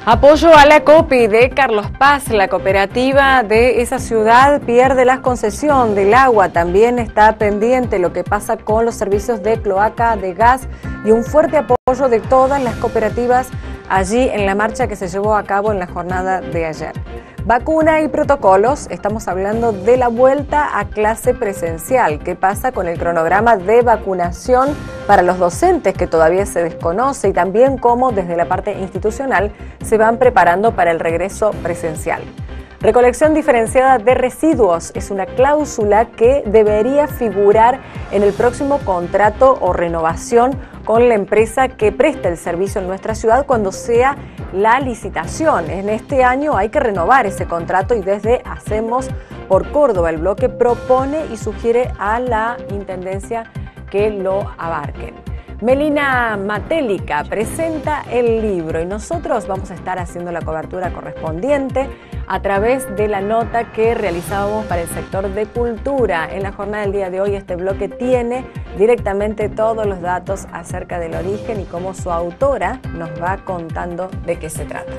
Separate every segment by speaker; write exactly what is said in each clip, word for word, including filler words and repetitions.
Speaker 1: Apoyo a la COPI de Carlos Paz. La cooperativa de esa ciudad pierde la concesión del agua. También está pendiente lo que pasa con los servicios de cloaca, de gas y un fuerte apoyo de todas las cooperativas allí en la marcha que se llevó a cabo en la jornada de ayer. Vacuna y protocolos, estamos hablando de la vuelta a clase presencial. ¿Qué pasa con el cronograma de vacunación para los docentes que todavía se desconoce y también cómo desde la parte institucional se van preparando para el regreso presencial? Recolección diferenciada de residuos es una cláusula que debería figurar en el próximo contrato o renovación con la empresa que presta el servicio en nuestra ciudad cuando sea la licitación. En este año hay que renovar ese contrato y desde Hacemos por Córdoba el bloque propone y sugiere a la Intendencia que lo abarquen. Melina Matélica presenta el libro y nosotros vamos a estar haciendo la cobertura correspondiente a través de la nota que realizábamos para el sector de cultura. En la jornada del día de hoy este bloque tiene directamente todos los datos acerca del origen y cómo su autora nos va contando de qué se trata.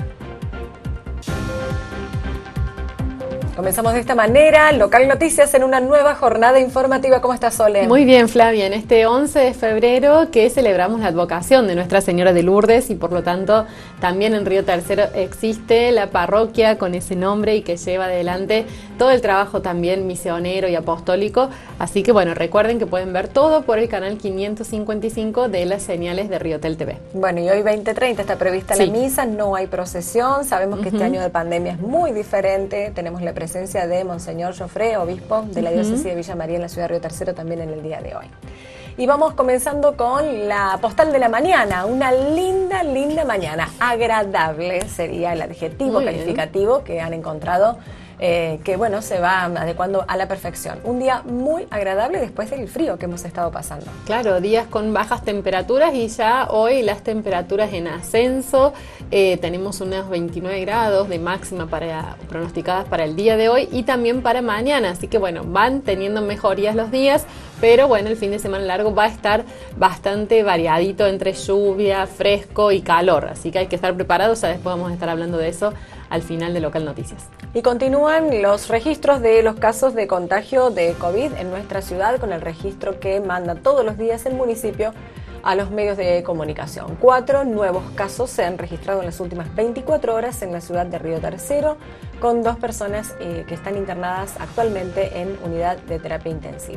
Speaker 1: Comenzamos de esta manera, Local Noticias en una nueva jornada informativa. ¿Cómo estás, Sole?
Speaker 2: Muy bien, Flavia. En este once de febrero que celebramos la advocación de Nuestra Señora de Lourdes y por lo tanto también en Río Tercero existe la parroquia con ese nombre y que lleva adelante todo el trabajo también misionero y apostólico. Así que bueno, recuerden que pueden ver todo por el canal quinientos cincuenta y cinco de las señales de Riotel T V.
Speaker 1: Bueno, y hoy veinte treinta está prevista
Speaker 2: sí.
Speaker 1: la misa, no hay procesión. Sabemos que uh-huh. este año de pandemia es muy diferente. Tenemos la presencia de Monseñor Joffre, obispo de la diócesis de Villa María en la ciudad de Río Tercero también en el día de hoy. Y vamos comenzando con la postal de la mañana, una linda, linda mañana, agradable sería el adjetivo Muy calificativo bien. que han encontrado, eh, que bueno, se va adecuando a la perfección. Un día muy agradable después del frío que hemos estado pasando.
Speaker 2: Claro, días con bajas temperaturas y ya hoy las temperaturas en ascenso, eh, tenemos unos veintinueve grados de máxima para, pronosticadas para el día de hoy y también para mañana, así que bueno, van teniendo mejorías los días, pero bueno, el fin de semana largo va a estar bastante variadito entre lluvia, fresco y calor, así que hay que estar preparados, ya después vamos a estar hablando de eso al final de Local Noticias.
Speaker 1: Y continúan los registros de los casos de contagio de COVID en nuestra ciudad con el registro que manda todos los días el municipio a los medios de comunicación. Cuatro nuevos casos se han registrado en las últimas veinticuatro horas en la ciudad de Río Tercero, con dos personas eh, que están internadas actualmente en unidad de terapia intensiva.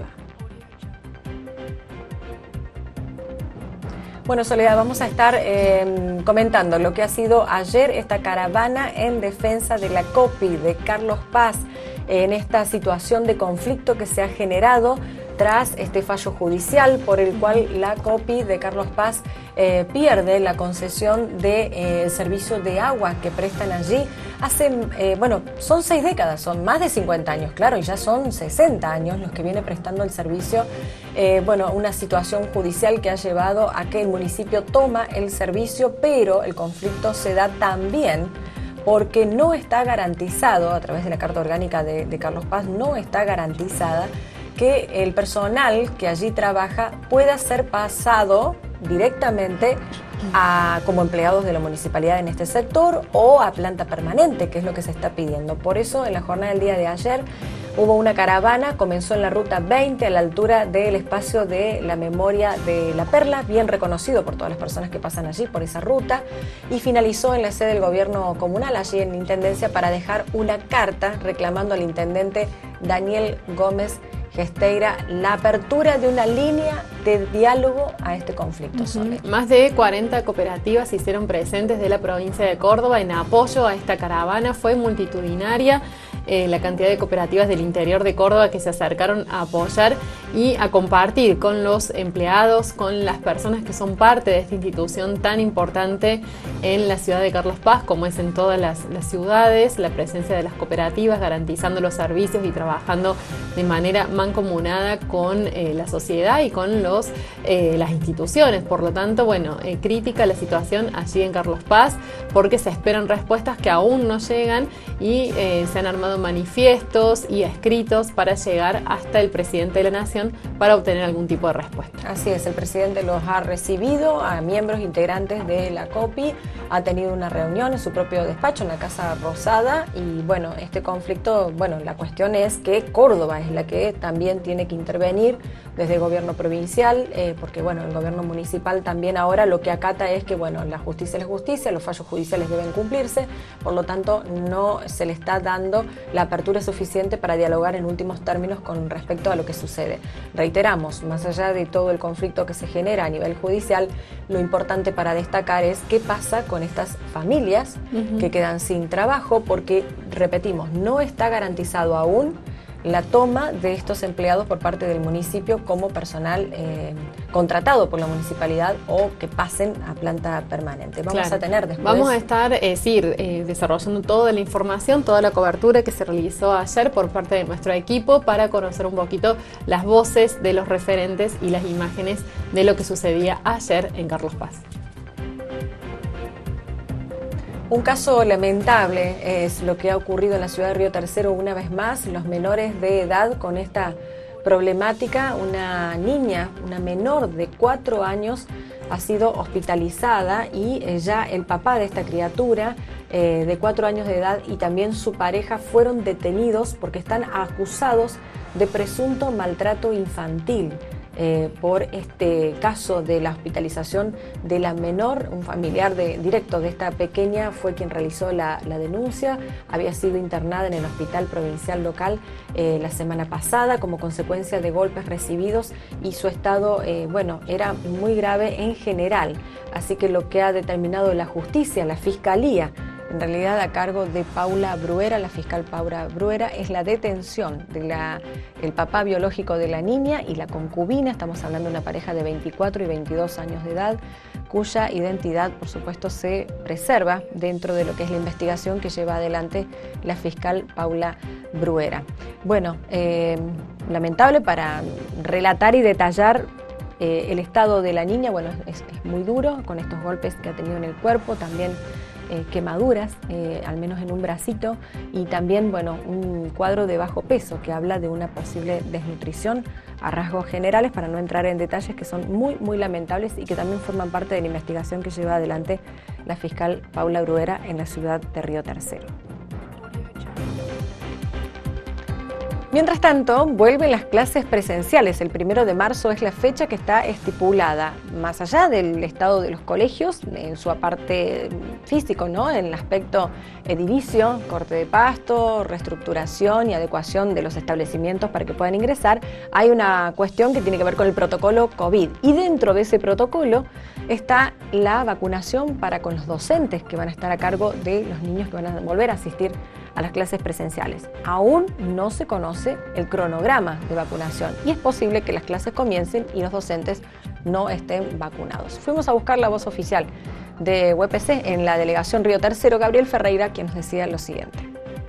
Speaker 1: Bueno, Soledad, vamos a estar eh, comentando lo que ha sido ayer esta caravana en defensa de la COPI de Carlos Paz en esta situación de conflicto que se ha generado tras este fallo judicial por el cual la COPI de Carlos Paz eh, pierde la concesión del de, eh, servicio de agua que prestan allí. Hace, eh, bueno, son seis décadas, son más de cincuenta años, claro, y ya son sesenta años los que viene prestando el servicio. Eh, bueno, una situación judicial que ha llevado a que el municipio toma el servicio, pero el conflicto se da también porque no está garantizado, a través de la Carta Orgánica de, de Carlos Paz, no está garantizada que el personal que allí trabaja pueda ser pasado directamente a, como empleados de la municipalidad en este sector o a planta permanente, que es lo que se está pidiendo. Por eso, en la jornada del día de ayer hubo una caravana, comenzó en la ruta veinte a la altura del espacio de la memoria de La Perla, bien reconocido por todas las personas que pasan allí por esa ruta, y finalizó en la sede del gobierno comunal, allí en la Intendencia, para dejar una carta reclamando al intendente Daniel Gómez Gesteira la apertura de una línea de diálogo a este conflicto.
Speaker 2: Uh-huh. Más de cuarenta cooperativas se hicieron presentes de la provincia de Córdoba en apoyo a esta caravana. Fue multitudinaria eh, la cantidad de cooperativas del interior de Córdoba que se acercaron a apoyar y a compartir con los empleados, con las personas que son parte de esta institución tan importante en la ciudad de Carlos Paz, como es en todas las, las ciudades, la presencia de las cooperativas, garantizando los servicios y trabajando de manera mancomunada con eh, la sociedad y con los, eh, las instituciones. Por lo tanto, bueno, eh, crítica la situación allí en Carlos Paz porque se esperan respuestas que aún no llegan y eh, se han armado manifiestos y escritos para llegar hasta el presidente de la Nación comunicación para obtener algún tipo de respuesta.
Speaker 1: Así es, el presidente los ha recibido a miembros integrantes de la COPI, ha tenido una reunión en su propio despacho en la Casa Rosada y bueno, este conflicto, bueno, la cuestión es que Córdoba es la que también tiene que intervenir desde el gobierno provincial, eh, porque bueno, el gobierno municipal también ahora lo que acata es que bueno, la justicia es justicia, los fallos judiciales deben cumplirse, por lo tanto no se le está dando la apertura suficiente para dialogar en últimos términos con respecto a lo que sucede. Reiteramos, más allá de todo el conflicto que se genera a nivel judicial, lo importante para destacar es qué pasa con estas familias uh-huh. que quedan sin trabajo, porque, repetimos, no está garantizado aún la toma de estos empleados por parte del municipio como personal eh, contratado por la municipalidad o que pasen a planta permanente. Vamos
Speaker 2: claro.
Speaker 1: a tener después...
Speaker 2: Vamos a estar, es decir, eh, desarrollando toda la información, toda la cobertura que se realizó ayer por parte de nuestro equipo para conocer un poquito las voces de los referentes y las imágenes de lo que sucedía ayer en Carlos Paz.
Speaker 1: Un caso lamentable es lo que ha ocurrido en la ciudad de Río Tercero una vez más, los menores de edad con esta problemática. Una niña, una menor de cuatro años, ha sido hospitalizada y ya el papá de esta criatura eh, de cuatro años de edad y también su pareja fueron detenidos porque están acusados de presunto maltrato infantil. Eh, por este caso de la hospitalización de la menor, un familiar de, directo de esta pequeña fue quien realizó la, la denuncia, había sido internada en el hospital provincial local eh, la semana pasada como consecuencia de golpes recibidos y su estado, eh, bueno, era muy grave en general, así que lo que ha determinado la justicia, la fiscalía, en realidad a cargo de Paula Bruera, la fiscal Paula Bruera, es la detención del de papá biológico de la niña y la concubina. Estamos hablando de una pareja de veinticuatro y veintidós años de edad, cuya identidad, por supuesto, se preserva dentro de lo que es la investigación que lleva adelante la fiscal Paula Bruera. Bueno, eh, lamentable para relatar y detallar eh, el estado de la niña. Bueno, es, es muy duro con estos golpes que ha tenido en el cuerpo, también Eh, quemaduras, eh, al menos en un bracito, y también, bueno, un cuadro de bajo peso que habla de una posible desnutrición a rasgos generales, para no entrar en detalles que son muy, muy lamentables y que también forman parte de la investigación que lleva adelante la fiscal Paula Bruera en la ciudad de Río Tercero. Mientras tanto, vuelven las clases presenciales. El primero de marzo es la fecha que está estipulada. Más allá del estado de los colegios, en su aparte físico, ¿no? En el aspecto edilicio, corte de pasto, reestructuración y adecuación de los establecimientos para que puedan ingresar, hay una cuestión que tiene que ver con el protocolo COVID. Y dentro de ese protocolo está la vacunación para con los docentes que van a estar a cargo de los niños que van a volver a asistir a las clases presenciales. Aún no se conoce el cronograma de vacunación y es posible que las clases comiencen y los docentes no estén vacunados. Fuimos a buscar la voz oficial de U P C en la delegación Río Tercero, Gabriel Ferreira, quien nos decía lo siguiente.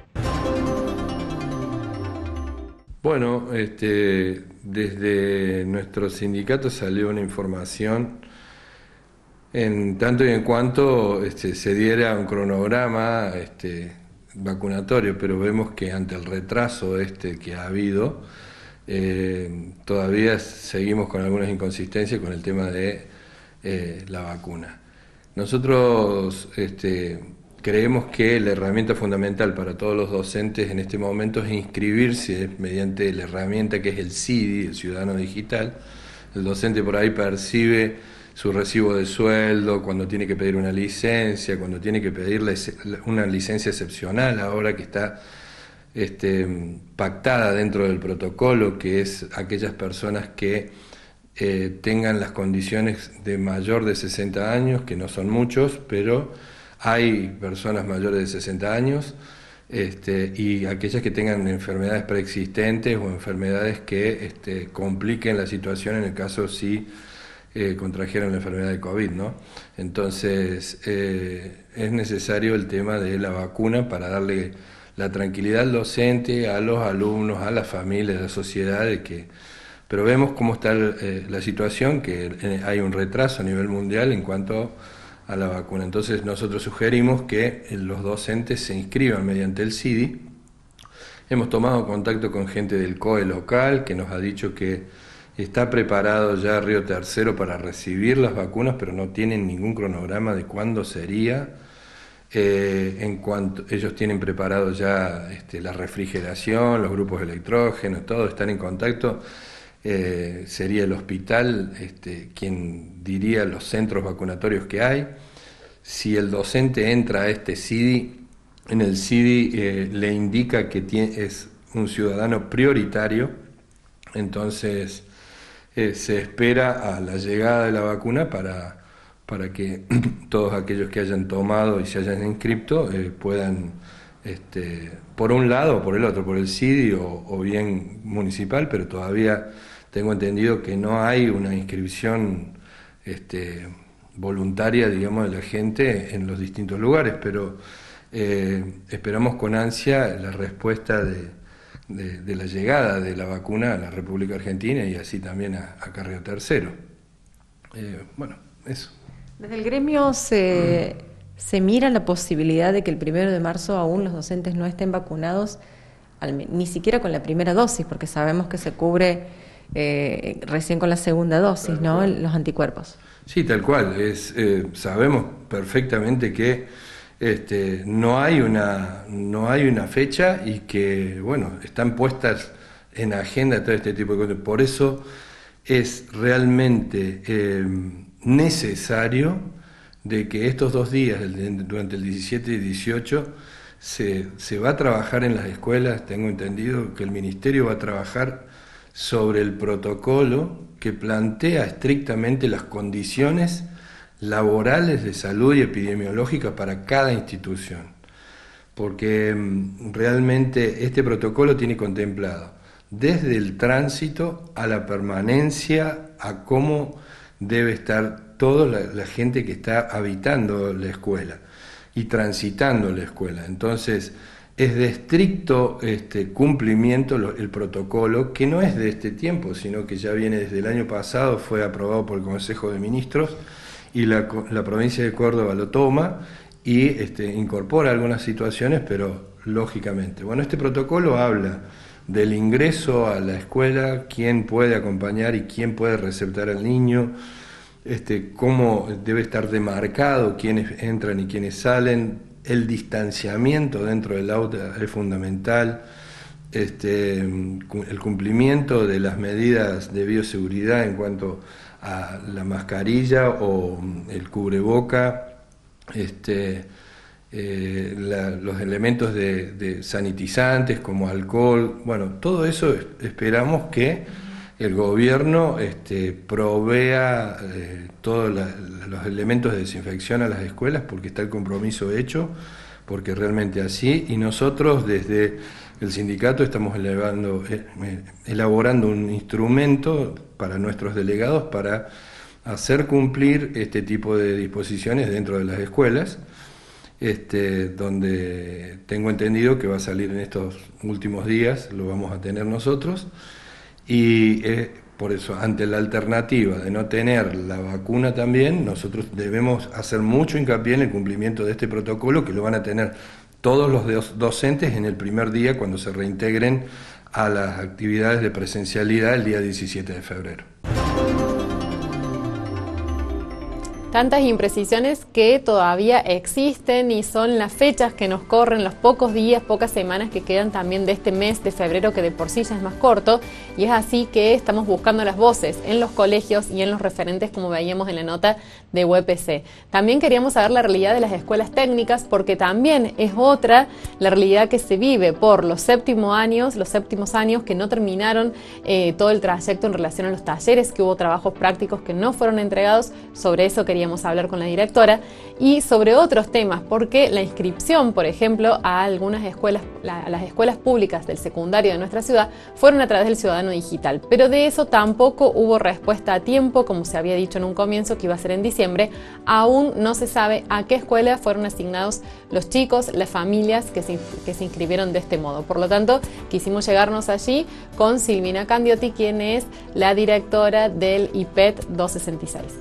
Speaker 3: Bueno, este, desde nuestro sindicato salió una información en tanto y en cuanto este, se diera un cronograma este, vacunatorio, pero vemos que ante el retraso este que ha habido, eh, todavía seguimos con algunas inconsistencias con el tema de eh, la vacuna. Nosotros este, creemos que la herramienta fundamental para todos los docentes en este momento es inscribirse mediante la herramienta que es el C I D I, el Ciudadano Digital. El docente por ahí percibe su recibo de sueldo, cuando tiene que pedir una licencia, cuando tiene que pedir una licencia excepcional, ahora que está este, pactada dentro del protocolo, que es aquellas personas que eh, tengan las condiciones de mayor de sesenta años, que no son muchos, pero hay personas mayores de sesenta años, este, y aquellas que tengan enfermedades preexistentes o enfermedades que este, compliquen la situación en el caso si Eh, contrajeron la enfermedad de COVID, ¿no? Entonces, eh, es necesario el tema de la vacuna para darle la tranquilidad al docente, a los alumnos, a las familias, a la sociedad, de que, pero vemos cómo está el, eh, la situación, que eh, hay un retraso a nivel mundial en cuanto a la vacuna. Entonces, nosotros sugerimos que eh, los docentes se inscriban mediante el C I D I. Hemos tomado contacto con gente del C O E local, que nos ha dicho que Está preparado ya Río Tercero para recibir las vacunas, pero no tienen ningún cronograma de cuándo sería. Eh, en cuanto ellos tienen preparado ya este, la refrigeración, los grupos de electrógeno, todo están en contacto. Eh, sería el hospital este, quien diría los centros vacunatorios que hay. Si el docente entra a este C I D I, en el C I D I eh, le indica que tiene, es un ciudadano prioritario, entonces eh, se espera a la llegada de la vacuna para, para que todos aquellos que hayan tomado y se hayan inscrito eh, puedan, este, por un lado o por el otro, por el C I D I o, o bien municipal, pero todavía tengo entendido que no hay una inscripción este, voluntaria, digamos, de la gente en los distintos lugares, pero eh, esperamos con ansia la respuesta de, de, de la llegada de la vacuna a la República Argentina y así también a, a Río Tercero. Eh, bueno, eso.
Speaker 1: Desde el gremio se, se mira la posibilidad de que el primero de marzo aún los docentes no estén vacunados, al, ni siquiera con la primera dosis, porque sabemos que se cubre eh, recién con la segunda dosis, ¿no? Los anticuerpos.
Speaker 3: Sí, tal cual. Es, eh, sabemos perfectamente que este, no hay una no hay una fecha y que, bueno, están puestas en agenda todo este tipo de cosas. Por eso es realmente eh, necesario de que estos dos días, durante el diecisiete y dieciocho, se, se va a trabajar en las escuelas. Tengo entendido que el Ministerio va a trabajar sobre el protocolo que plantea estrictamente las condiciones laborales de salud y epidemiológica para cada institución, porque realmente este protocolo tiene contemplado desde el tránsito a la permanencia, a cómo debe estar toda la, la gente que está habitando la escuela y transitando la escuela. Entonces, es de estricto este, cumplimiento lo, el protocolo, que no es de este tiempo, sino que ya viene desde el año pasado, fue aprobado por el Consejo de Ministros, y la, la provincia de Córdoba lo toma y este, incorpora algunas situaciones, pero lógicamente. Bueno, este protocolo habla del ingreso a la escuela, quién puede acompañar y quién puede receptar al niño, este, cómo debe estar demarcado quiénes entran y quiénes salen. El distanciamiento dentro del aula es fundamental, este, el cumplimiento de las medidas de bioseguridad en cuanto a la mascarilla o el cubreboca, este, eh, la, los elementos de, de sanitizantes como alcohol. Bueno, todo eso esperamos que el gobierno este, provea eh, todos la, los elementos de desinfección a las escuelas, porque está el compromiso hecho, porque realmente así, y nosotros desde el sindicato estamos elevando, eh, elaborando un instrumento para nuestros delegados para hacer cumplir este tipo de disposiciones dentro de las escuelas, este, donde tengo entendido que va a salir en estos últimos días, lo vamos a tener nosotros. Y eh, por eso, ante la alternativa de no tener la vacuna también, nosotros debemos hacer mucho hincapié en el cumplimiento de este protocolo, que lo van a tener todos los docentes en el primer día cuando se reintegren a las actividades de presencialidad el día diecisiete de febrero.
Speaker 2: Tantas imprecisiones que todavía existen y son las fechas que nos corren, los pocos días, pocas semanas que quedan también de este mes de febrero, que de por sí ya es más corto, y es así que estamos buscando las voces en los colegios y en los referentes, como veíamos en la nota de U E P C. También queríamos saber la realidad de las escuelas técnicas, porque también es otra la realidad que se vive por los séptimos años, los séptimos años que no terminaron eh, todo el trayecto en relación a los talleres, que hubo trabajos prácticos que no fueron entregados. Sobre eso queríamos hablar con la directora y sobre otros temas, porque la inscripción, por ejemplo, a algunas escuelas, la, a las escuelas públicas del secundario de nuestra ciudad, fueron a través del Ciudadano Digital, pero de eso tampoco hubo respuesta a tiempo, como se había dicho en un comienzo que iba a ser en diciembre. Aún no se sabe a qué escuela fueron asignados los chicos, las familias que se, que se inscribieron de este modo. Por lo tanto, quisimos llegarnos allí con Silvina Candiotti, quien es la directora del I P E T doscientos sesenta y seis.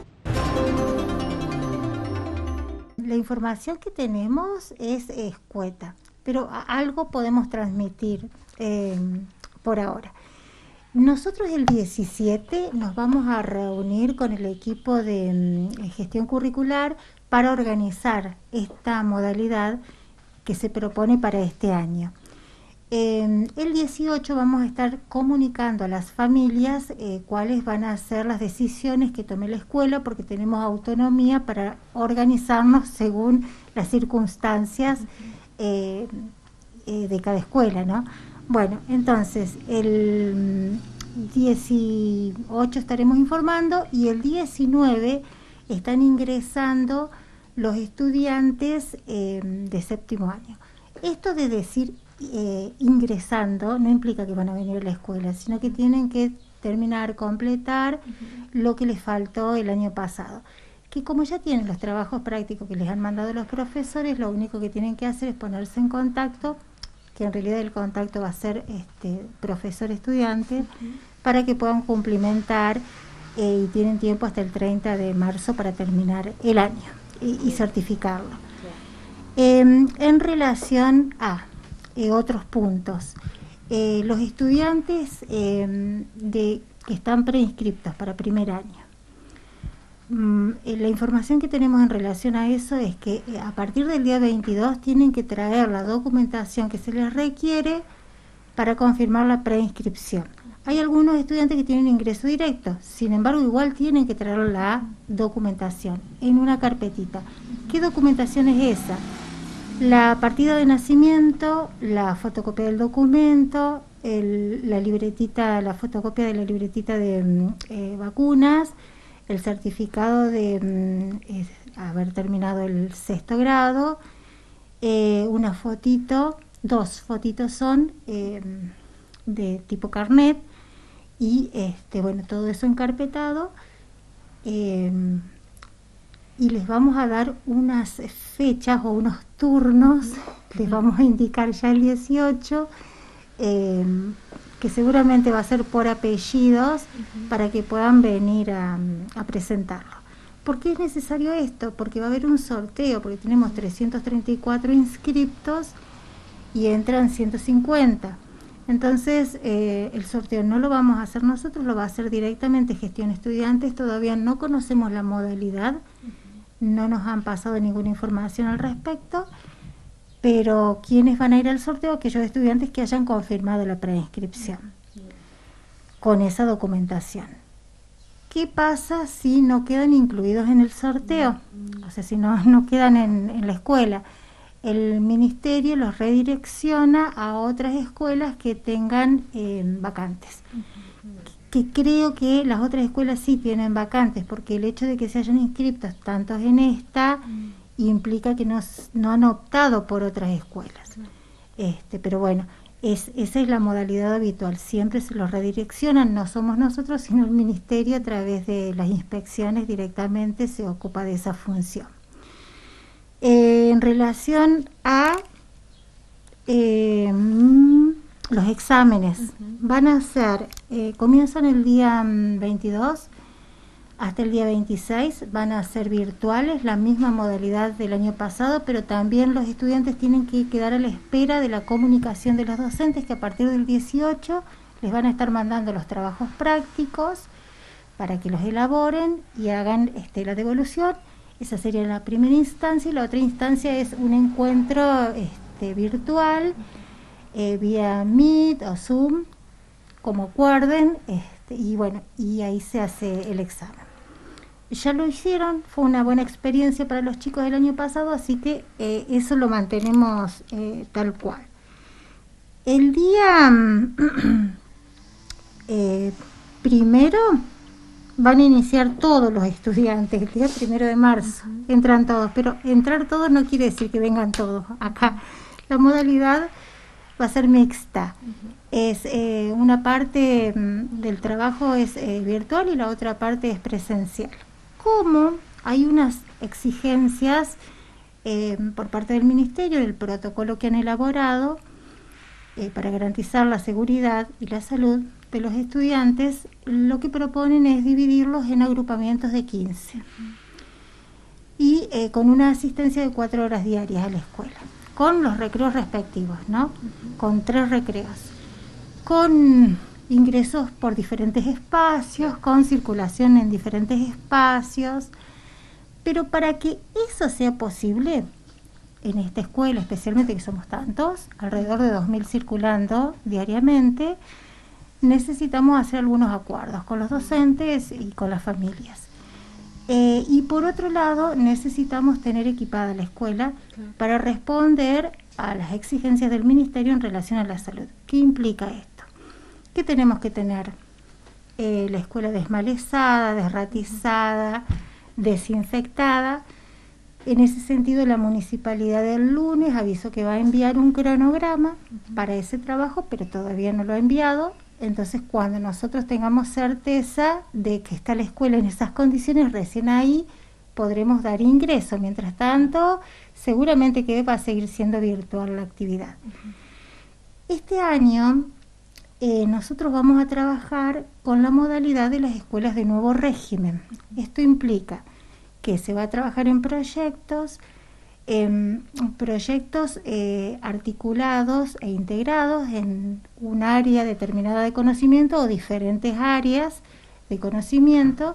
Speaker 4: La información que tenemos es escueta, pero algo podemos transmitir eh, por ahora. Nosotros el diecisiete nos vamos a reunir con el equipo de mm, gestión curricular para organizar esta modalidad que se propone para este año. Eh, el dieciocho vamos a estar comunicando a las familias eh, cuáles van a ser las decisiones que tome la escuela, porque tenemos autonomía para organizarnos según las circunstancias eh, eh, de cada escuela, ¿no? Bueno, entonces el dieciocho estaremos informando y el diecinueve están ingresando los estudiantes eh, de séptimo año. Esto de decir eh, ingresando no implica que van a venir a la escuela, sino que tienen que terminar, completar uh-huh. lo que les faltó el año pasado. Que como ya tienen los trabajos prácticos que les han mandado los profesores, lo único que tienen que hacer es ponerse en contacto, que en realidad el contacto va a ser este, profesor-estudiante, uh-huh. para que puedan cumplimentar eh, y tienen tiempo hasta el treinta de marzo para terminar el año y, y certificarlo. Eh, en relación a eh, otros puntos, eh, los estudiantes eh, de, que están preinscriptos para primer año, mm, eh, la información que tenemos en relación a eso es que eh, a partir del día veintidós tienen que traer la documentación que se les requiere para confirmar la preinscripción. Hay algunos estudiantes que tienen ingreso directo, sin embargo igual tienen que traer la documentación en una carpetita. ¿Qué documentación es esa? La partida de nacimiento, la fotocopia del documento, el, la libretita, la fotocopia de la libretita de eh, vacunas, el certificado de eh, haber terminado el sexto grado, eh, una fotito, dos fotitos son eh, de tipo carnet, y este bueno, todo eso encarpetado, eh, y les vamos a dar unas fechas o unos turnos, les vamos a indicar ya el dieciocho, eh, que seguramente va a ser por apellidos, uh-huh. para que puedan venir a, a presentarlo. ¿Por qué es necesario esto? Porque va a haber un sorteo, porque tenemos trescientos treinta y cuatro inscriptos y entran ciento cincuenta. Entonces, eh, el sorteo no lo vamos a hacer nosotros, lo va a hacer directamente Gestión Estudiantes. Todavía no conocemos la modalidad, no nos han pasado ninguna información al respecto, pero ¿quiénes van a ir al sorteo? Aquellos estudiantes que hayan confirmado la preinscripción con esa documentación. ¿Qué pasa si no quedan incluidos en el sorteo? O sea, si no, no quedan en, en la escuela. El ministerio los redirecciona a otras escuelas que tengan eh, vacantes. Que creo que las otras escuelas sí tienen vacantes, porque el hecho de que se hayan inscrito tantos en esta implica que no, no han optado por otras escuelas. Este, pero bueno, es, esa es la modalidad habitual. Siempre se los redireccionan, no somos nosotros, sino el ministerio a través de las inspecciones directamente se ocupa de esa función. Eh, en relación a eh, los exámenes, uh-huh. van a ser, eh, comienzan el día veintidós hasta el día veintiséis, van a ser virtuales, la misma modalidad del año pasado, pero también los estudiantes tienen que quedar a la espera de la comunicación de los docentes, que a partir del dieciocho les van a estar mandando los trabajos prácticos para que los elaboren y hagan este, la devolución. Esa sería la primera instancia, y la otra instancia es un encuentro este, virtual, eh, vía Meet o Zoom, como acuerden, este, y bueno, y ahí se hace el examen. Ya lo hicieron, fue una buena experiencia para los chicos del año pasado, así que eh, eso lo mantenemos eh, tal cual. El día eh, primero van a iniciar todos los estudiantes, el día primero de marzo, uh-huh. entran todos, pero entrar todos no quiere decir que vengan todos acá. La modalidad va a ser mixta. Uh-huh. Es eh, una parte mm, del trabajo es eh, virtual y la otra parte es presencial. Como hay unas exigencias eh, por parte del ministerio, del protocolo que han elaborado eh, para garantizar la seguridad y la salud de los estudiantes, lo que proponen es dividirlos en agrupamientos de quince uh-huh. y eh, con una asistencia de cuatro horas diarias a la escuela, con los recreos respectivos, ¿no? Uh-huh. Con tres recreos, con ingresos por diferentes espacios, con circulación en diferentes espacios, pero para que eso sea posible, en esta escuela, especialmente que somos tantos, alrededor de dos mil circulando diariamente, necesitamos hacer algunos acuerdos con los docentes y con las familias. Eh, y por otro lado, necesitamos tener equipada la escuela para responder a las exigencias del Ministerio en relación a la salud. ¿Qué implica esto? Que tenemos que tener eh, la escuela desmalezada, desratizada, desinfectada. En ese sentido, la municipalidad del lunes avisó que va a enviar un cronograma para ese trabajo, pero todavía no lo ha enviado. Entonces, cuando nosotros tengamos certeza de que está la escuela en esas condiciones, recién ahí podremos dar ingreso. Mientras tanto, seguramente que va a seguir siendo virtual la actividad. Uh-huh. Este año eh, nosotros vamos a trabajar con la modalidad de las escuelas de nuevo régimen. Uh-huh. Esto implica que se va a trabajar en proyectos, eh, proyectos eh, articulados e integrados en un área determinada de conocimiento o diferentes áreas de conocimiento,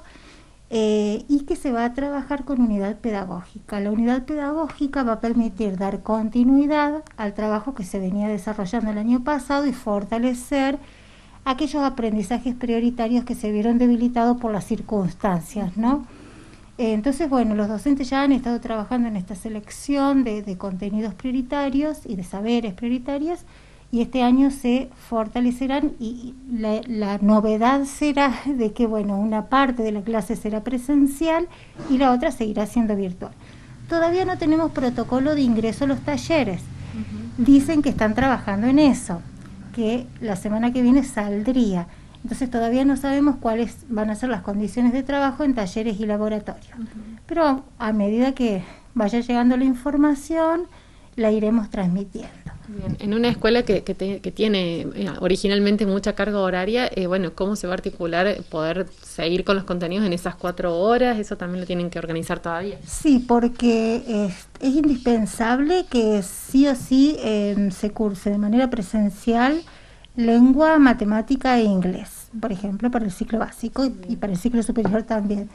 Speaker 4: eh, y que se va a trabajar con unidad pedagógica. La unidad pedagógica va a permitir dar continuidad al trabajo que se venía desarrollando el año pasado y fortalecer aquellos aprendizajes prioritarios que se vieron debilitados por las circunstancias, ¿no? Entonces, bueno, los docentes ya han estado trabajando en esta selección de, de contenidos prioritarios y de saberes prioritarios, y este año se fortalecerán, y la, la novedad será de que, bueno, una parte de la clase será presencial y la otra seguirá siendo virtual. Todavía no tenemos protocolo de ingreso a los talleres. Uh-huh. Dicen que están trabajando en eso, que la semana que viene saldría. Entonces todavía no sabemos cuáles van a ser las condiciones de trabajo en talleres y laboratorios. Uh-huh. Pero a medida que vaya llegando la información, la iremos transmitiendo.
Speaker 2: Bien. En una escuela que, que, te, que tiene eh, originalmente mucha carga horaria, eh, bueno, ¿cómo se va a articular poder seguir con los contenidos en esas cuatro horas? ¿Eso también lo tienen que organizar todavía?
Speaker 4: Sí, porque es, es indispensable que sí o sí eh, se curse de manera presencial lengua, matemática e inglés, por ejemplo, para el ciclo básico y, y para el ciclo superior también.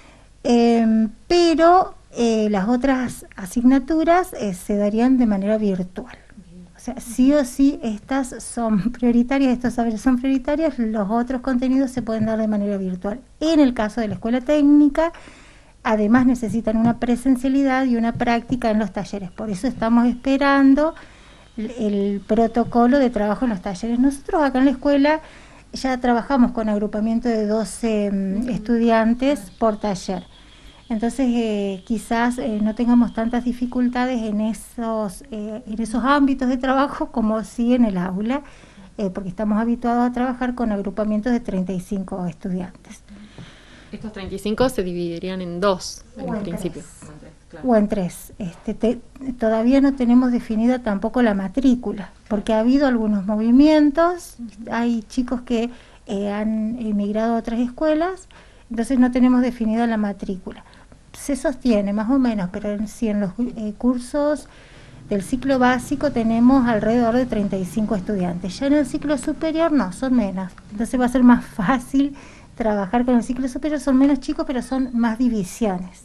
Speaker 4: Eh, pero eh, las otras asignaturas eh, se darían de manera virtual. O sea, sí o sí estas son prioritarias, estos saberes son prioritarios, los otros contenidos se pueden dar de manera virtual. En el caso de la escuela técnica, además necesitan una presencialidad y una práctica en los talleres. Por eso estamos esperando el protocolo de trabajo en los talleres. Nosotros acá en la escuela ya trabajamos con agrupamiento de doce um, estudiantes por taller. Entonces eh, quizás eh, no tengamos tantas dificultades en esos, eh, en esos ámbitos de trabajo como sí en el aula, eh, porque estamos habituados a trabajar con agrupamientos de treinta y cinco estudiantes.
Speaker 2: Estos treinta y cinco se dividirían en dos, en
Speaker 4: o en
Speaker 2: principio.
Speaker 4: Tres. Claro. O en tres. Este, te, todavía no tenemos definida tampoco la matrícula, porque ha habido algunos movimientos, uh-huh. Hay chicos que eh, han emigrado a otras escuelas, entonces no tenemos definida la matrícula. Se sostiene más o menos, pero en, sí, en los eh, cursos del ciclo básico tenemos alrededor de treinta y cinco estudiantes. Ya en el ciclo superior no, son menos. Entonces va a ser más fácil trabajar con el ciclo superior, son menos chicos, pero son más divisiones.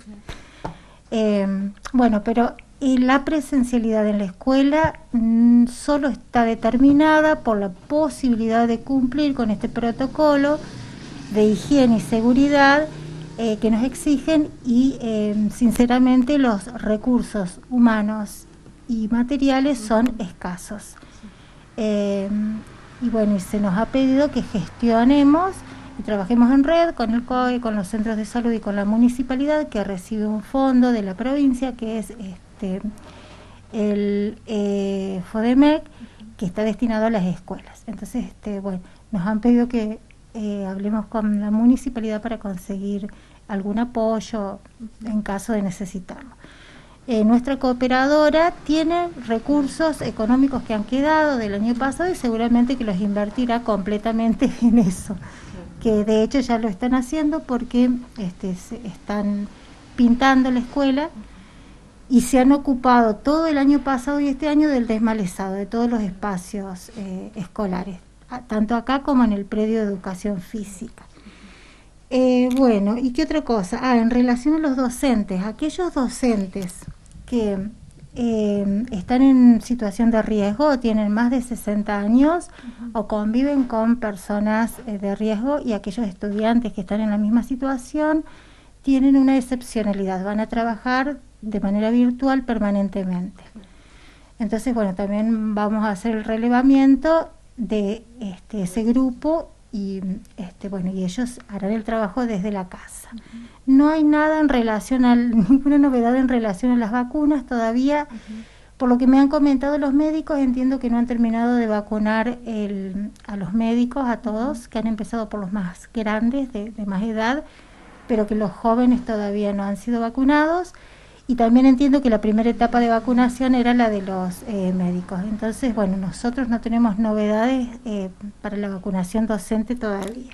Speaker 4: Eh, bueno, pero eh, la presencialidad en la escuela mmm, solo está determinada por la posibilidad de cumplir con este protocolo de higiene y seguridad eh, que nos exigen, y eh, sinceramente los recursos humanos y materiales son escasos. Eh, y bueno, y se nos ha pedido que gestionemos y trabajemos en red con el C O E, con los centros de salud y con la municipalidad, que recibe un fondo de la provincia, que es este el eh, FODEMEC, que está destinado a las escuelas. Entonces, este bueno, nos han pedido que eh, hablemos con la municipalidad para conseguir algún apoyo en caso de necesitarlo. Eh, nuestra cooperadora tiene recursos económicos que han quedado del año pasado y seguramente que los invertirá completamente en eso, que de hecho ya lo están haciendo, porque este, se están pintando la escuela y se han ocupado todo el año pasado y este año del desmalezado de todos los espacios eh, escolares. a, tanto acá como en el predio de educación física. Eh, bueno, ¿y qué otra cosa? Ah, en relación a los docentes, aquellos docentes que eh, están en situación de riesgo, tienen más de sesenta años uh-huh. o conviven con personas eh, de riesgo, y aquellos estudiantes que están en la misma situación tienen una excepcionalidad, van a trabajar de manera virtual permanentemente. Entonces, bueno, también vamos a hacer el relevamiento de este, ese grupo y este bueno y ellos harán el trabajo desde la casa. Uh-huh. No hay nada en relación a ninguna novedad en relación a las vacunas todavía. Uh-huh. Por lo que me han comentado los médicos, entiendo que no han terminado de vacunar el, a los médicos, a todos, que han empezado por los más grandes, de, de más edad, pero que los jóvenes todavía no han sido vacunados. Y también entiendo que la primera etapa de vacunación era la de los eh, médicos. Entonces, bueno, nosotros no tenemos novedades eh, para la vacunación docente todavía.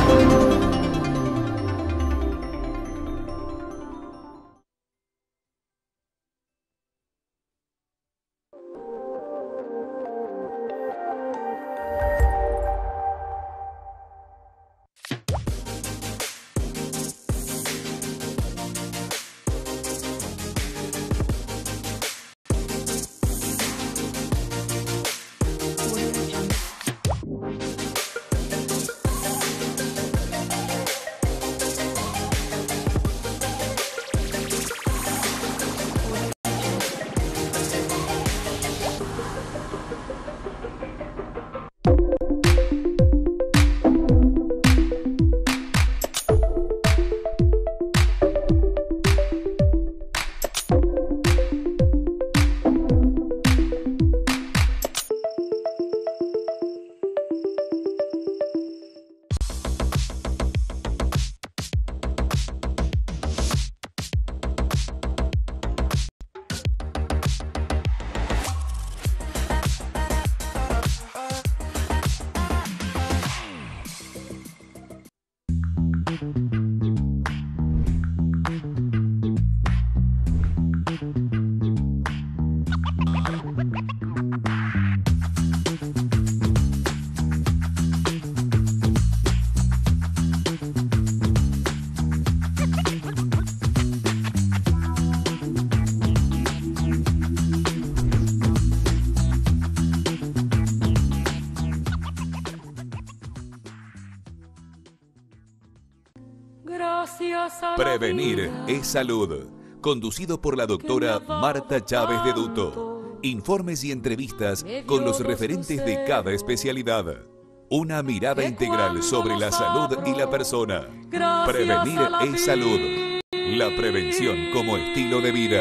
Speaker 5: Prevenir es salud. Conducido por la doctora Marta Chávez de Duto. Informes y entrevistas con los referentes de cada especialidad. Una mirada integral sobre la salud y la persona. Prevenir es salud. La prevención como estilo de vida.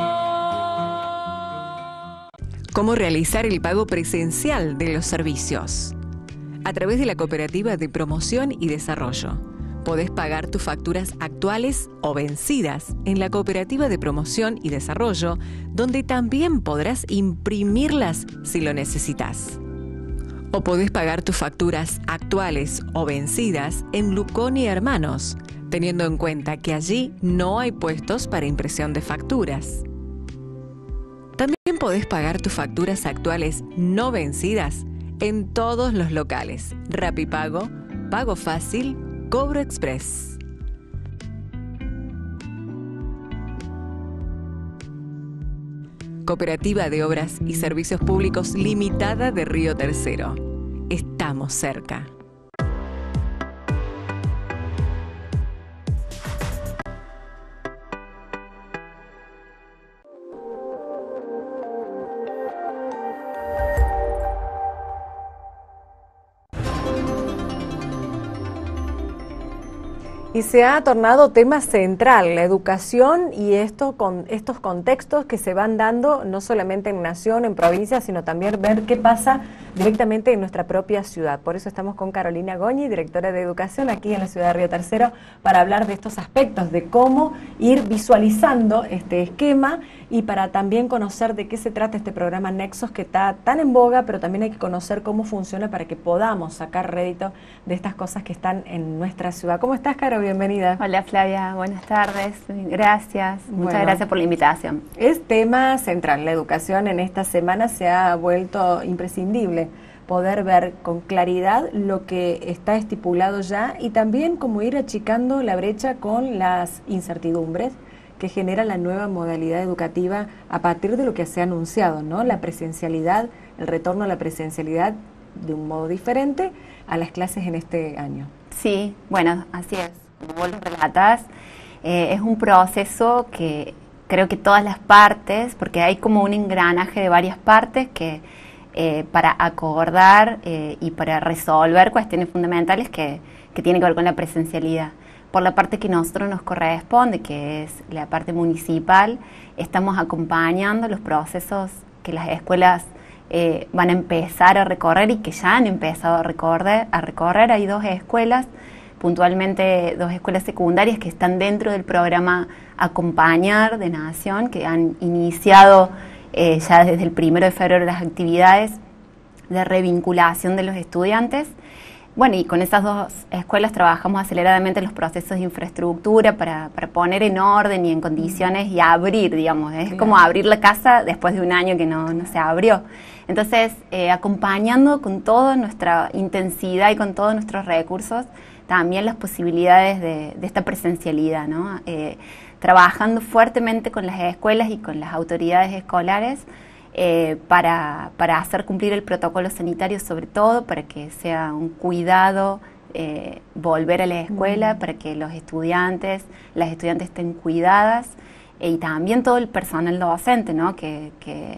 Speaker 6: ¿Cómo realizar el pago presencial de los servicios? A través de la Cooperativa de Promoción y Desarrollo. Podés pagar tus facturas actuales o vencidas en la Cooperativa de Promoción y Desarrollo, donde también podrás imprimirlas si lo necesitas. O podés pagar tus facturas actuales o vencidas en Lucón y Hermanos, teniendo en cuenta que allí no hay puestos para impresión de facturas. También podés pagar tus facturas actuales no vencidas en todos los locales: Rapipago, Pago Fácil, Cobro Express. Cooperativa de Obras y Servicios Públicos Limitada de Río Tercero. Estamos cerca.
Speaker 1: Y se ha tornado tema central la educación y esto con estos contextos que se van dando no solamente en nación, en provincia, sino también ver qué pasa directamente en nuestra propia ciudad. Por eso estamos con Carolina Goñi, directora de Educación aquí en la ciudad de Río Tercero, para hablar de estos aspectos, de cómo ir visualizando este esquema y para también conocer de qué se trata este programa Nexos, que está tan en boga, pero también hay que conocer cómo funciona para que podamos sacar rédito de estas cosas que están en nuestra ciudad. ¿Cómo estás, Caro? Bienvenida.
Speaker 7: Hola, Flavia, buenas tardes, gracias, muchas
Speaker 1: bueno,
Speaker 7: gracias por la invitación.
Speaker 1: Es tema central, la educación en esta semana se ha vuelto imprescindible poder ver con claridad lo que está estipulado ya y también como ir achicando la brecha con las incertidumbres que genera la nueva modalidad educativa a partir de lo que se ha anunciado, ¿no? La presencialidad, el retorno a la presencialidad de un modo diferente a las clases en este año.
Speaker 7: Sí, bueno, así es, como vos lo relatás, eh, es un proceso que creo que todas las partes, porque hay como un engranaje de varias partes que eh, para acordar eh, y para resolver cuestiones fundamentales que, que tienen que ver con la presencialidad. Por la parte que a nosotros nos corresponde, que es la parte municipal, estamos acompañando los procesos que las escuelas eh, van a empezar a recorrer y que ya han empezado a recorrer, a recorrer. Hay dos escuelas, puntualmente dos escuelas secundarias que están dentro del programa Acompañar de Nación, que han iniciado eh, ya desde el primero de febrero las actividades de revinculación de los estudiantes. Bueno, y con esas dos escuelas trabajamos aceleradamente los procesos de infraestructura para, para poner en orden y en condiciones y abrir, digamos, es claro. Como abrir la casa después de un año que no, no se abrió. Entonces, eh, acompañando con toda nuestra intensidad y con todos nuestros recursos, también las posibilidades de, de esta presencialidad, ¿no? Eh, trabajando fuertemente con las escuelas y con las autoridades escolares eh, para, para hacer cumplir el protocolo sanitario, sobre todo para que sea un cuidado eh, volver a la escuela, mm. para que los estudiantes, las estudiantes estén cuidadas eh, y también todo el personal docente, ¿no? que, que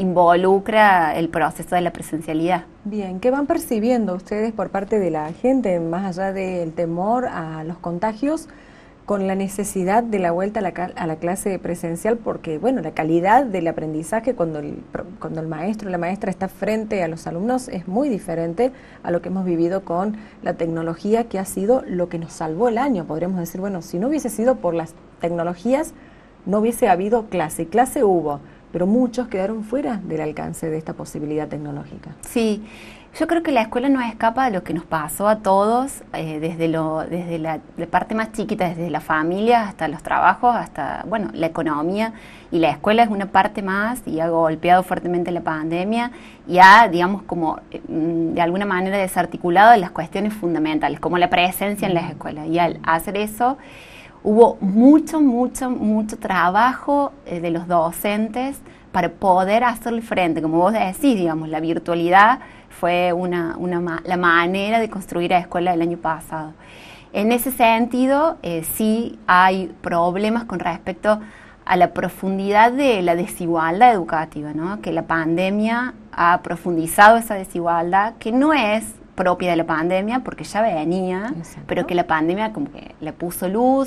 Speaker 7: involucra el proceso de la presencialidad.
Speaker 1: Bien, ¿qué van percibiendo ustedes por parte de la gente, más allá del temor a los contagios, con la necesidad de la vuelta a la, a la clase presencial? Porque, bueno, la calidad del aprendizaje cuando el, cuando el maestro o la maestra está frente a los alumnos es muy diferente a lo que hemos vivido con la tecnología, que ha sido lo que nos salvó el año. Podríamos decir, bueno, si no hubiese sido por las tecnologías, no hubiese habido clase. Clase hubo, pero muchos quedaron fuera del alcance de esta posibilidad tecnológica.
Speaker 7: Sí, yo creo que la escuela no escapa de lo que nos pasó a todos, eh, desde lo desde la, la parte más chiquita, desde la familia hasta los trabajos, hasta, bueno, la economía, y la escuela es una parte más y ha golpeado fuertemente la pandemia y ha, digamos, como de alguna manera desarticulado las cuestiones fundamentales, como la presencia en las escuelas, y al hacer eso hubo mucho, mucho, mucho trabajo eh, de los docentes para poder hacerle frente. Como vos decís, digamos, la virtualidad fue una, una, la manera de construir la escuela del año pasado. En ese sentido, eh, sí hay problemas con respecto a la profundidad de la desigualdad educativa, ¿no? Que la pandemia ha profundizado esa desigualdad, que no es propia de la pandemia, porque ya venía, exacto, pero que la pandemia como que le puso luz,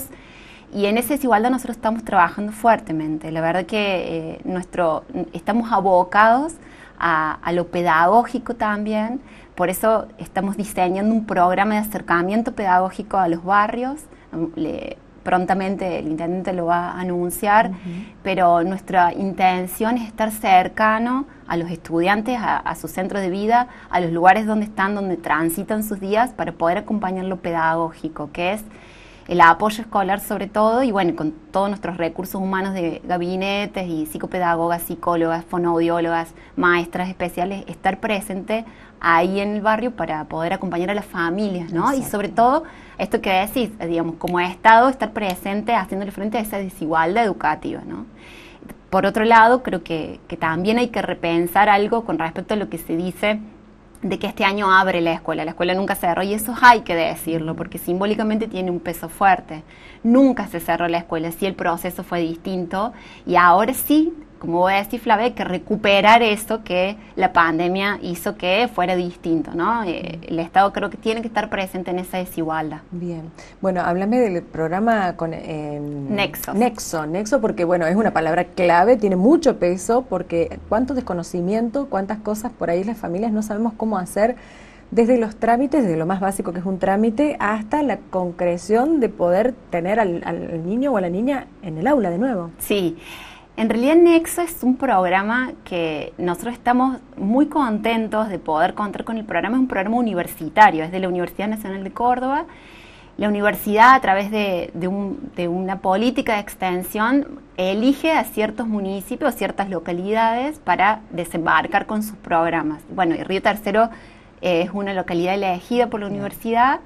Speaker 7: y en esa desigualdad nosotros estamos trabajando fuertemente. La verdad que eh, nuestro, estamos abocados a, a lo pedagógico también, por eso estamos diseñando un programa de acercamiento pedagógico a los barrios. Le, prontamente el intendente lo va a anunciar, uh-huh, pero nuestra intención es estar cercano a los estudiantes, a, a sus centros de vida, a los lugares donde están, donde transitan sus días, para poder acompañar lo pedagógico, que es el apoyo escolar sobre todo, y bueno, con todos nuestros recursos humanos de gabinetes y psicopedagogas, psicólogas, fonoaudiólogas, maestras especiales, estar presente ahí en el barrio para poder acompañar a las familias, ¿no? Exacto. Y sobre todo, esto que decís, digamos, como Estado, estar presente haciéndole frente a esa desigualdad educativa, ¿no? Por otro lado, creo que, que también hay que repensar algo con respecto a lo que se dice de que este año abre la escuela. La escuela nunca cerró, y eso hay que decirlo, porque simbólicamente tiene un peso fuerte. Nunca se cerró la escuela, sí, el proceso fue distinto, y ahora sí, como voy a decir, Flavia, hay que recuperar eso que la pandemia hizo que fuera distinto, ¿no? Eh, el Estado creo que tiene que estar presente en esa desigualdad.
Speaker 1: Bien. Bueno, háblame del programa con eh,
Speaker 7: Nexo.
Speaker 1: Nexo, Nexo, porque bueno, es una palabra clave, tiene mucho peso, porque cuánto desconocimiento, cuántas cosas por ahí las familias no sabemos cómo hacer, desde los trámites, desde lo más básico que es un trámite, hasta la concreción de poder tener al, al niño o a la niña en el aula de nuevo.
Speaker 7: Sí. En realidad Nexo es un programa que nosotros estamos muy contentos de poder contar con el programa. Es un programa universitario, es de la Universidad Nacional de Córdoba. La universidad, a través de, de, un, de una política de extensión, elige a ciertos municipios, ciertas localidades para desembarcar con sus programas. Bueno, y Río Tercero eh, es una localidad elegida por la universidad,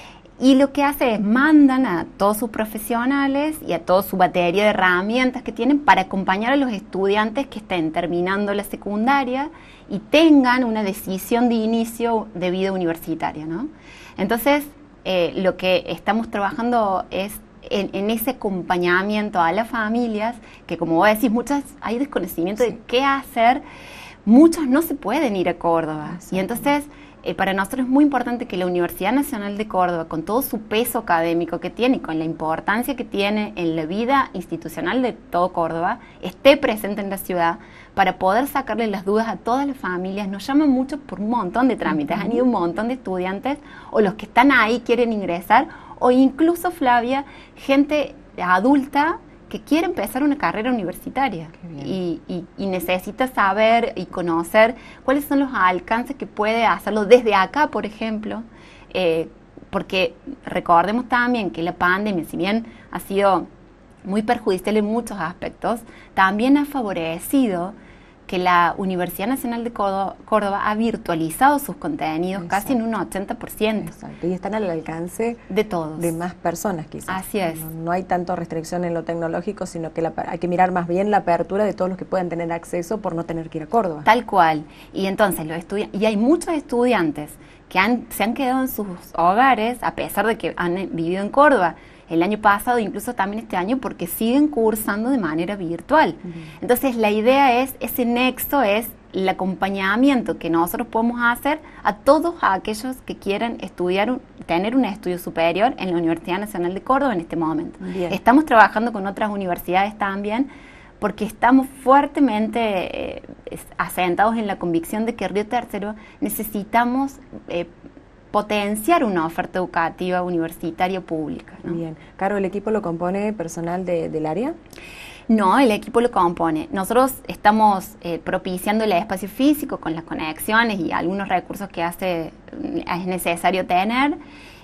Speaker 7: y lo que hace es mandan a todos sus profesionales y a toda su batería de herramientas que tienen para acompañar a los estudiantes que estén terminando la secundaria y tengan una decisión de inicio de vida universitaria, ¿no? Entonces, eh, lo que estamos trabajando es en, en ese acompañamiento a las familias, que como vos decís, muchas hay desconocimiento sí. de qué hacer, muchos no se pueden ir a Córdoba, y entonces Eh, para nosotros es muy importante que la Universidad Nacional de Córdoba, con todo su peso académico que tiene y con la importancia que tiene en la vida institucional de todo Córdoba, esté presente en la ciudad para poder sacarle las dudas a todas las familias. Nos llaman mucho por un montón de trámites, uh-huh. han ido un montón de estudiantes, o los que están ahí quieren ingresar, o incluso, Flavia, gente adulta que quiere empezar una carrera universitaria y, y, y necesita saber y conocer cuáles son los alcances que puede hacerlo desde acá, por ejemplo, eh, porque recordemos también que la pandemia, si bien ha sido muy perjudicial en muchos aspectos, también ha favorecido que la Universidad Nacional de Córdoba, Córdoba ha virtualizado sus contenidos Exacto. casi en un ochenta por ciento.
Speaker 1: Exacto. Y están al alcance
Speaker 7: de todos.
Speaker 1: De más personas quizás.
Speaker 7: Así es.
Speaker 1: No, no hay tanto restricción en lo tecnológico, sino que la, hay que mirar más bien la apertura de todos los que puedan tener acceso por no tener que ir a Córdoba.
Speaker 7: Tal cual. Y entonces los estudiantes, y hay muchos estudiantes que han, se han quedado en sus hogares a pesar de que han vivido en Córdoba el año pasado, incluso también este año, porque siguen cursando de manera virtual. Uh-huh. Entonces la idea es, ese nexo es el acompañamiento que nosotros podemos hacer a todos aquellos que quieran estudiar, un, tener un estudio superior en la Universidad Nacional de Córdoba en este momento. Bien. Estamos trabajando con otras universidades también, porque estamos fuertemente eh, asentados en la convicción de que Río Tercero necesitamos eh, potenciar una oferta educativa universitaria pública, ¿no?
Speaker 1: Bien. Caro, ¿el equipo lo compone personal de, del área?
Speaker 7: No, el equipo lo compone. Nosotros estamos eh, propiciando el espacio físico con las conexiones y algunos recursos que hace es necesario tener,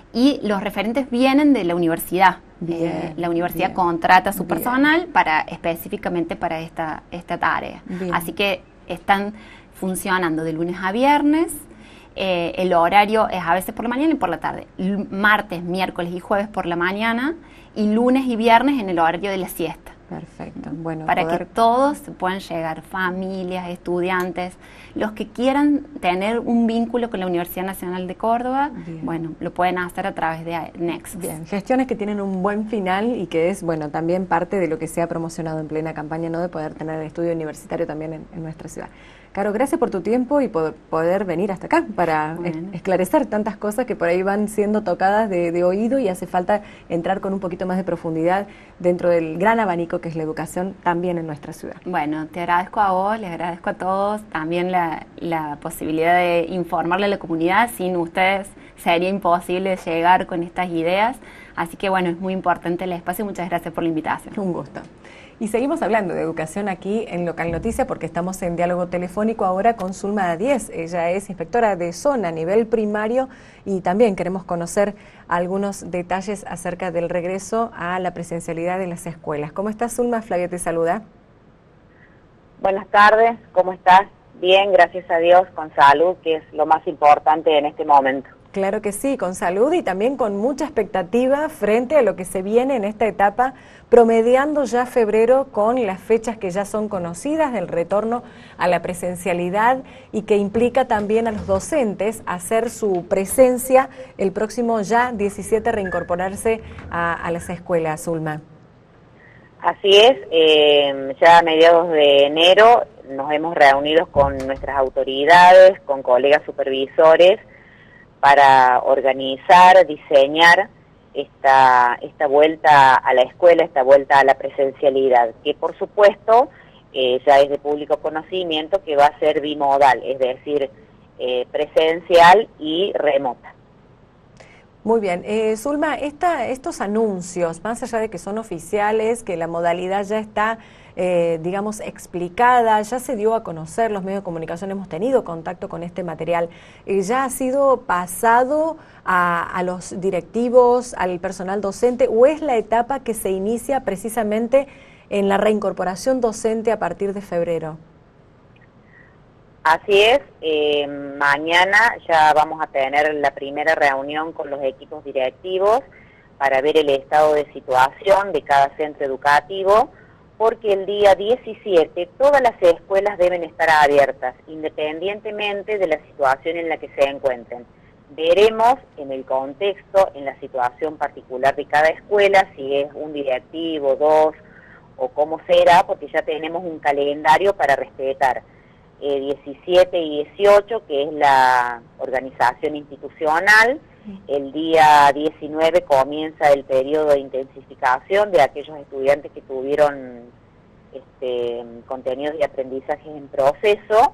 Speaker 7: y los referentes vienen de la universidad. Bien, eh, la universidad bien, contrata su personal bien. para específicamente para esta, esta tarea. Bien. Así que están funcionando de lunes a viernes. Eh, el horario es a veces por la mañana y por la tarde, L- martes, miércoles y jueves por la mañana, y lunes y viernes en el horario de la siesta.
Speaker 1: Perfecto. Bueno,
Speaker 7: para
Speaker 1: poder...
Speaker 7: que todos puedan llegar, familias, estudiantes, los que quieran tener un vínculo con la Universidad Nacional de Córdoba, bien. bueno, lo pueden hacer a través de Nexus.
Speaker 1: Bien, gestiones que tienen un buen final y que es, bueno, también parte de lo que se ha promocionado en plena campaña, ¿no?, de poder tener el estudio universitario también en, en nuestra ciudad. Caro, gracias por tu tiempo y por poder venir hasta acá para bueno. esclarecer tantas cosas que por ahí van siendo tocadas de, de oído, y hace falta entrar con un poquito más de profundidad dentro del gran abanico que es la educación también en nuestra ciudad.
Speaker 7: Bueno, te agradezco a vos, les agradezco a todos también la, la posibilidad de informarle a la comunidad. Sin ustedes sería imposible llegar con estas ideas, así que bueno, es muy importante el espacio. Muchas gracias por la invitación.
Speaker 1: Un gusto. Y seguimos hablando de educación aquí en Local Noticia, porque estamos en diálogo telefónico ahora con Zulma Díez. Ella es inspectora de zona a nivel primario y también queremos conocer algunos detalles acerca del regreso a la presencialidad en las escuelas. ¿Cómo estás, Zulma? Flavia te saluda.
Speaker 8: Buenas tardes, ¿cómo estás? Bien, gracias a Dios, con salud, que es lo más importante en este momento.
Speaker 1: Claro que sí, con salud y también con mucha expectativa frente a lo que se viene en esta etapa, promediando ya febrero con las fechas que ya son conocidas del retorno a la presencialidad, y que implica también a los docentes hacer su presencia el próximo ya diecisiete, reincorporarse a, a las escuelas, Zulma.
Speaker 8: Así es, eh, ya a mediados de enero nos hemos reunido con nuestras autoridades, con colegas supervisores, para organizar, diseñar esta, esta vuelta a la escuela, esta vuelta a la presencialidad, que por supuesto eh, ya es de público conocimiento que va a ser bimodal, es decir, eh, presencial y remota.
Speaker 1: Muy bien. Eh, Zulma, esta, estos anuncios, más allá de que son oficiales, que la modalidad ya está, eh, digamos, explicada, ya se dio a conocer, los medios de comunicación hemos tenido contacto con este material, eh, ¿ya ha sido pasado a, a los directivos, al personal docente, o es la etapa que se inicia precisamente en la reincorporación docente a partir de febrero?
Speaker 8: Así es, eh, mañana ya vamos a tener la primera reunión con los equipos directivos para ver el estado de situación de cada centro educativo, porque el día diecisiete todas las escuelas deben estar abiertas, independientemente de la situación en la que se encuentren. Veremos en el contexto, en la situación particular de cada escuela, si es un directivo, dos, o cómo será, porque ya tenemos un calendario para respetar. Eh, diecisiete y dieciocho, que es la organización institucional. El día diecinueve comienza el periodo de intensificación de aquellos estudiantes que tuvieron este, contenidos de aprendizaje en proceso,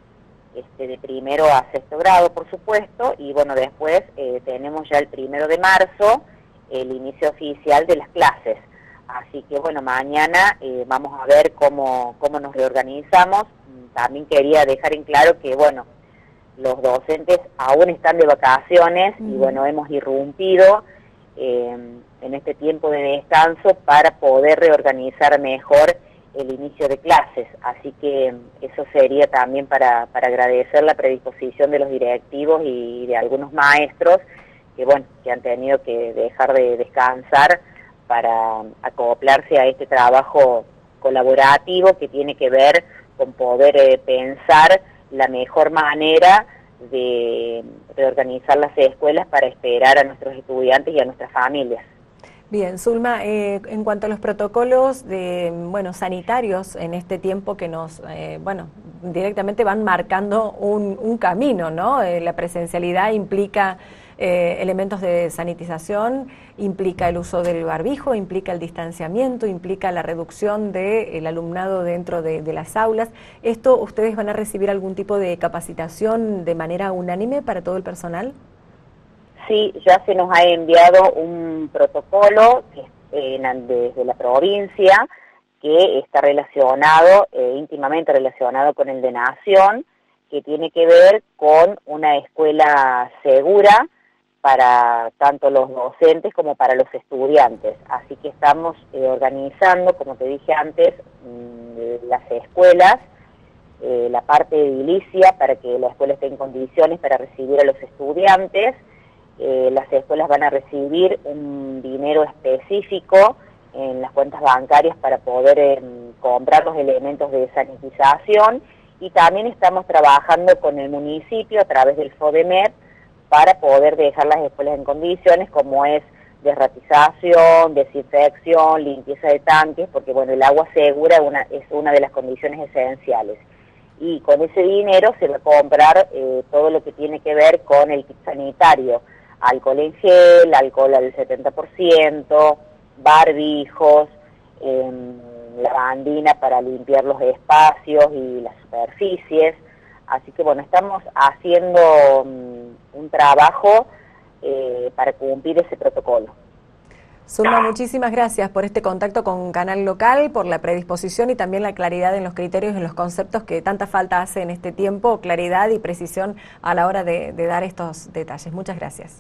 Speaker 8: este, de primero a sexto grado, por supuesto, y bueno, después eh, tenemos ya el primero de marzo, el inicio oficial de las clases. Así que bueno, mañana eh, vamos a ver cómo, cómo nos reorganizamos. También quería dejar en claro que, bueno, los docentes aún están de vacaciones y, bueno, hemos irrumpido eh, en este tiempo de descanso para poder reorganizar mejor el inicio de clases. Así que eso sería también para, para agradecer la predisposición de los directivos y de algunos maestros que, bueno, que han tenido que dejar de descansar para acoplarse a este trabajo colaborativo que tiene que ver con poder eh, pensar la mejor manera de reorganizar las escuelas para esperar a nuestros estudiantes y a nuestras familias.
Speaker 1: Bien, Zulma, eh, en cuanto a los protocolos de, bueno, sanitarios en este tiempo que nos, eh, bueno, directamente van marcando un, un camino, ¿no? Eh, la presencialidad implica eh, elementos de sanitización, implica el uso del barbijo, implica el distanciamiento, implica la reducción del alumnado dentro de, de las aulas. ¿Esto ustedes van a recibir algún tipo de capacitación de manera unánime para todo el personal?
Speaker 8: Sí, ya se nos ha enviado un protocolo que, eh, desde la provincia que está relacionado, eh, íntimamente relacionado con el de Nación, que tiene que ver con una escuela segura para tanto los docentes como para los estudiantes. Así que estamos eh, organizando, como te dije antes, mmm, las escuelas, eh, la parte edilicia para que la escuela esté en condiciones para recibir a los estudiantes. Eh, las escuelas van a recibir un dinero específico en las cuentas bancarias para poder eh, comprar los elementos de sanitización, y también estamos trabajando con el municipio a través del FODEMET para poder dejar las escuelas en condiciones como es desratización, desinfección, limpieza de tanques, porque bueno, el agua segura una, es una de las condiciones esenciales. Y con ese dinero se va a comprar eh, todo lo que tiene que ver con el kit sanitario, alcohol en gel, alcohol al setenta por ciento, barbijos, eh, lavandina para limpiar los espacios y las superficies. Así que bueno, estamos haciendo um, un trabajo eh, para cumplir ese protocolo.
Speaker 1: Zulma, muchísimas gracias por este contacto con Canal Local, por la predisposición y también la claridad en los criterios y en los conceptos que tanta falta hace en este tiempo, claridad y precisión a la hora de, de dar estos detalles. Muchas gracias.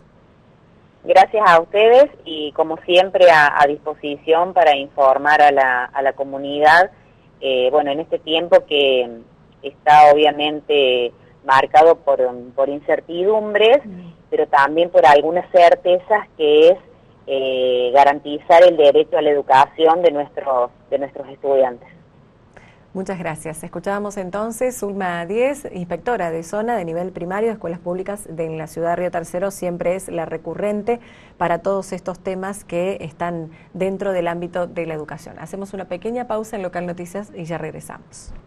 Speaker 8: Gracias a ustedes y como siempre a, a disposición para informar a la, a la comunidad, eh, bueno, en este tiempo que está obviamente marcado por, por incertidumbres, mm. pero también por algunas certezas que es Eh, garantizar el derecho a la educación de nuestros de nuestros estudiantes.
Speaker 1: Muchas gracias. Escuchábamos entonces Zulma Díez, inspectora de zona de nivel primario de escuelas públicas de la ciudad de Río Tercero. Siempre es la recurrente para todos estos temas que están dentro del ámbito de la educación. Hacemos una pequeña pausa en Local Noticias y ya regresamos.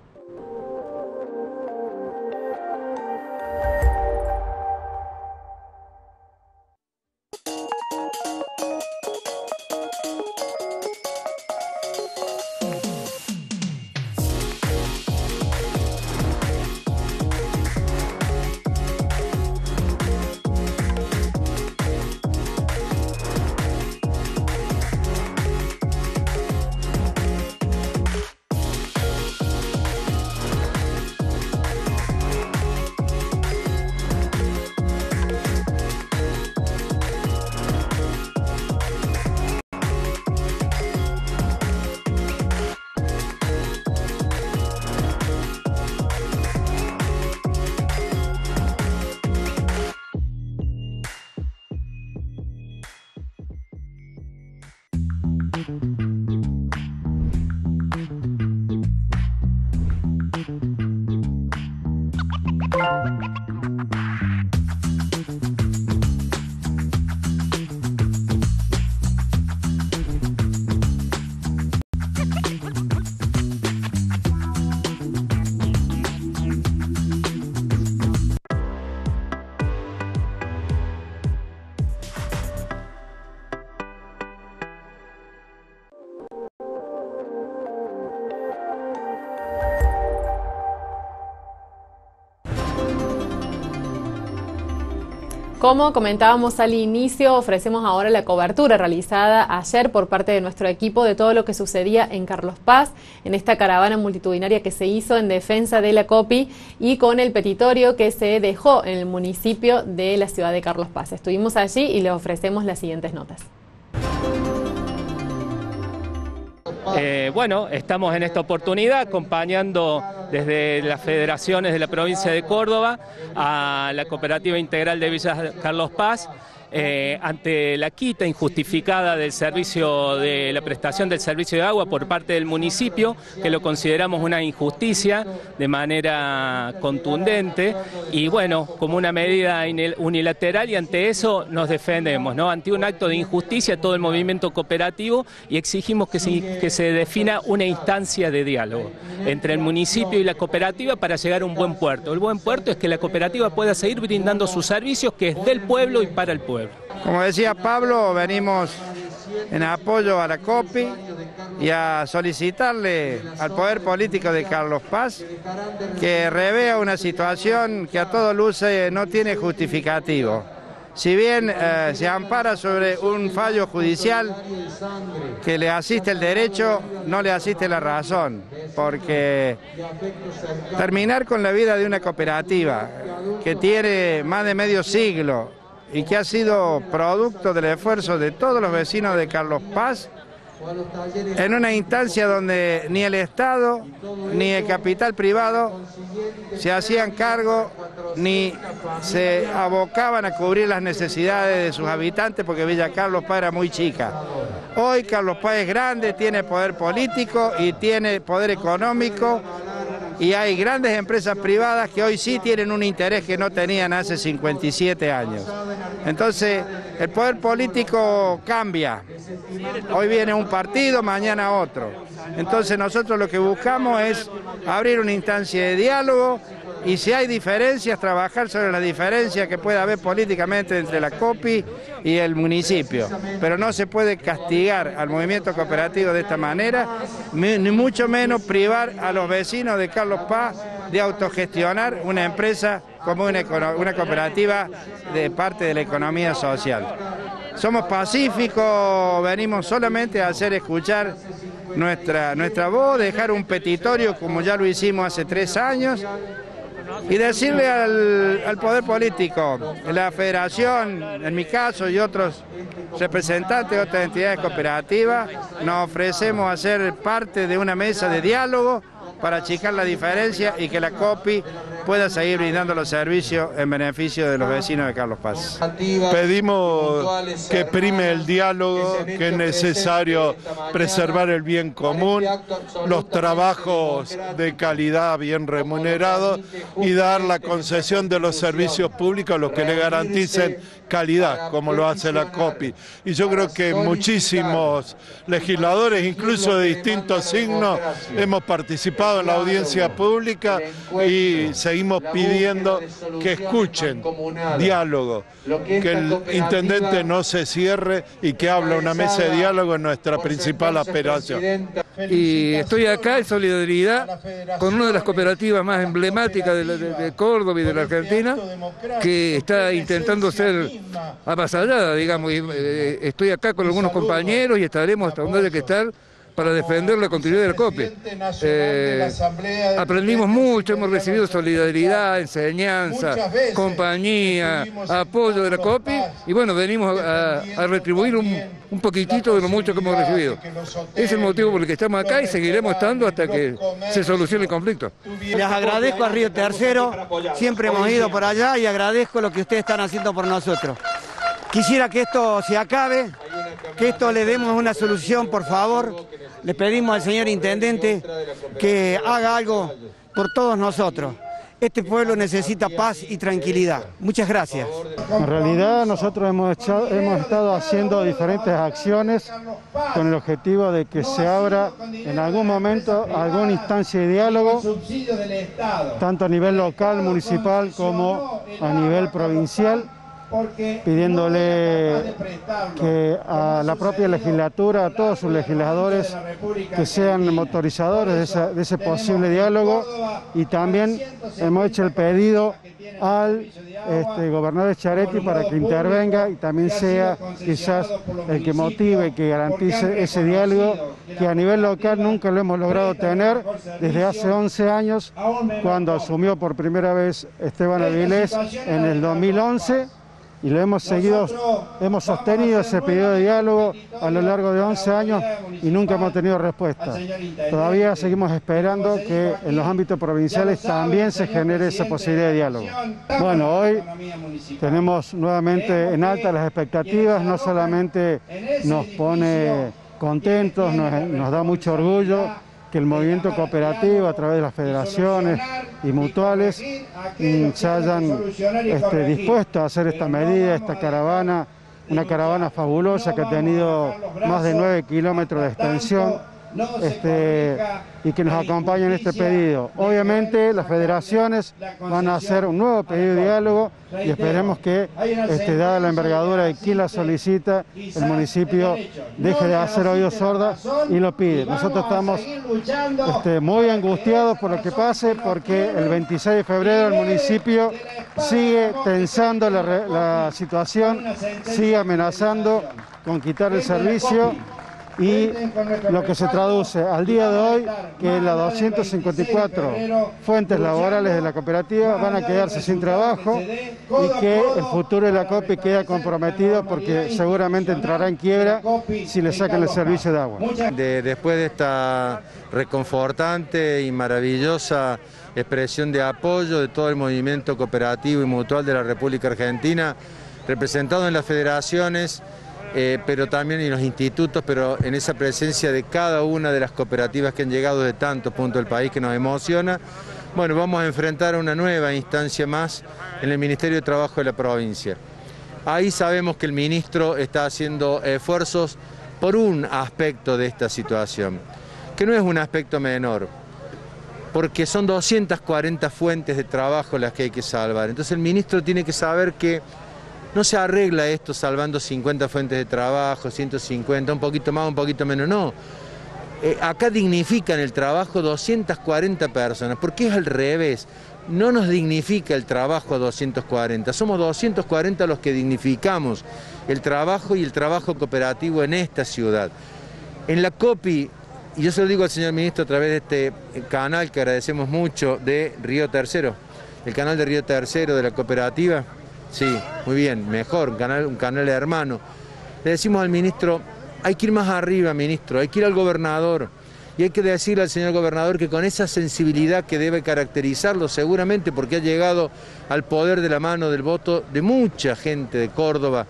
Speaker 2: Como comentábamos al inicio, ofrecemos ahora la cobertura realizada ayer por parte de nuestro equipo de todo lo que sucedía en Carlos Paz, en esta caravana multitudinaria que se hizo en defensa de la COPI y con el petitorio que se dejó en el municipio de la ciudad de Carlos Paz. Estuvimos allí y les ofrecemos las siguientes notas.
Speaker 9: Eh, bueno, estamos en esta oportunidad acompañando desde las federaciones de la provincia de Córdoba a la Cooperativa Integral de Villa Carlos Paz eh, ante la quita injustificada del servicio de la prestación del servicio de agua por parte del municipio, que lo consideramos una injusticia de manera contundente y bueno, como una medida unilateral, y ante eso nos defendemos, ¿no? Ante un acto de injusticia todo el movimiento cooperativo, y exigimos que se, que se defina una instancia de diálogo entre el municipio y la cooperativa para llegar a un buen puerto. El buen puerto es que la cooperativa pueda seguir brindando sus servicios, que es del pueblo y para el pueblo.
Speaker 10: Como decía Pablo, venimos en apoyo a la COPI y a solicitarle al poder político de Carlos Paz que revea una situación que a todo luce no tiene justificativo. Si bien eh, se ampara sobre un fallo judicial que le asiste el derecho, no le asiste la razón, porque terminar con la vida de una cooperativa que tiene más de medio siglo y que ha sido producto del esfuerzo de todos los vecinos de Carlos Paz, en una instancia donde ni el Estado ni el capital privado se hacían cargo ni se abocaban a cubrir las necesidades de sus habitantes, porque Villa Carlos Paz era muy chica. Hoy Carlos Paz es grande, tiene poder político y tiene poder económico, y hay grandes empresas privadas que hoy sí tienen un interés que no tenían hace cincuenta y siete años. Entonces, el poder político cambia. Hoy viene un partido, mañana otro. Entonces, nosotros lo que buscamos es abrir una instancia de diálogo y, si hay diferencias, trabajar sobre las diferencias que pueda haber políticamente entre la COPI y el municipio. Pero no se puede castigar al movimiento cooperativo de esta manera, ni mucho menos privar a los vecinos de Carlos Paz de autogestionar una empresa como una, una cooperativa de parte de la economía social. Somos pacíficos, venimos solamente a hacer escuchar nuestra, nuestra voz, dejar un petitorio como ya lo hicimos hace tres años, y decirle al, al poder político, la federación, en mi caso, y otros representantes de otras entidades cooperativas, nos ofrecemos a ser parte de una mesa de diálogo para achicar la diferencia y que la COPI pueda seguir brindando los servicios en beneficio de los vecinos de Carlos Paz.
Speaker 11: Pedimos que prime el diálogo, que es necesario preservar el bien común, los trabajos de calidad bien remunerados y dar la concesión de los servicios públicos a los que le garanticen calidad, como lo hace la COPI. Y yo creo que muchísimos legisladores, incluso de distintos signos, hemos participado en la audiencia pública y seguimos pidiendo que escuchen, diálogo, que el intendente no se cierre y que hable una mesa de diálogo en nuestra principal aspiración.
Speaker 12: Y estoy acá en solidaridad con una de las cooperativas más emblemáticas de, de, de Córdoba y de la Argentina, que está intentando ser avasallada, digamos, y eh, estoy acá con algunos compañeros y estaremos hasta donde haya que estar para defender la continuidad de la COPI. Eh, aprendimos mucho, hemos recibido solidaridad, enseñanza, compañía, apoyo de la COPI, y bueno, venimos a, a retribuir un, un poquitito de lo mucho que hemos recibido. Ese es el motivo por el que estamos acá y seguiremos estando hasta que se solucione el conflicto.
Speaker 13: Les agradezco a Río Tercero, siempre hemos ido por allá y agradezco lo que ustedes están haciendo por nosotros. Quisiera que esto se acabe, que esto le demos una solución, por favor. Le pedimos al señor intendente que haga algo por todos nosotros. Este pueblo necesita paz y tranquilidad. Muchas gracias.
Speaker 14: En realidad nosotros hemos, echado, hemos estado haciendo diferentes acciones con el objetivo de que se abra en algún momento alguna instancia de diálogo, tanto a nivel local, municipal, como a nivel provincial, pidiéndole que a la propia legislatura, a todos sus legisladores, que sean motorizadores de, esa, de ese posible diálogo, y también hemos hecho el pedido al este, gobernador Schiaretti para que intervenga y también sea quizás el que motive, que garantice ese diálogo que a nivel local nunca lo hemos logrado tener desde hace once años, cuando asumió por primera vez Esteban Avilés en el dos mil once, y lo hemos seguido, hemos sostenido ese pedido de diálogo a lo largo de once años y nunca hemos tenido respuesta. Todavía seguimos esperando que en los ámbitos provinciales también se genere esa posibilidad de diálogo. Bueno, hoy tenemos nuevamente en alta las expectativas, no solamente nos pone contentos, nos, nos da mucho orgullo que el movimiento cooperativo a través de las federaciones y mutuales mm, se hayan este, dispuesto a hacer esta medida, esta caravana, una caravana fabulosa que ha tenido más de nueve kilómetros de extensión, este, y que nos acompaña en este pedido. Obviamente las federaciones van a hacer un nuevo pedido de diálogo y esperemos que, este, dada la envergadura de quien la solicita, el municipio deje de hacer oídos sordos y lo pide. Nosotros estamos este, muy angustiados por lo que pase, porque el veintiséis de febrero el municipio sigue tensando la, la situación, sigue amenazando con quitar el servicio, y lo que se traduce al día de hoy que las doscientas cincuenta y cuatro fuentes laborales de la cooperativa van a quedarse sin trabajo y que el futuro de la COPI queda comprometido porque seguramente entrará en quiebra si le sacan el servicio de agua.
Speaker 10: De, después de esta reconfortante y maravillosa expresión de apoyo de todo el movimiento cooperativo y mutual de la República Argentina, representado en las federaciones, Eh, pero también en los institutos, pero en esa presencia de cada una de las cooperativas que han llegado de tantos puntos del país que nos emociona. Bueno, vamos a enfrentar una nueva instancia más en el Ministerio de Trabajo de la provincia. Ahí sabemos que el ministro está haciendo esfuerzos por un aspecto de esta situación, que no es un aspecto menor, porque son doscientas cuarenta fuentes de trabajo las que hay que salvar. Entonces el ministro tiene que saber que no se arregla esto salvando cincuenta fuentes de trabajo, ciento cincuenta, un poquito más, un poquito menos, no. Eh, acá dignifican el trabajo doscientas cuarenta personas, porque es al revés. No nos dignifica el trabajo a doscientos cuarenta, somos doscientos cuarenta los que dignificamos el trabajo y el trabajo cooperativo en esta ciudad. En la COPI, y yo se lo digo al señor ministro a través de este canal que agradecemos mucho, de Río Tercero, el canal de Río Tercero de la cooperativa. Sí, muy bien, mejor, un canal, un canal hermano. Le decimos al ministro, hay que ir más arriba, ministro, hay que ir al gobernador. Y hay que decirle al señor gobernador que con esa sensibilidad que debe caracterizarlo seguramente, porque ha llegado al poder de la mano del voto de mucha gente de Córdoba,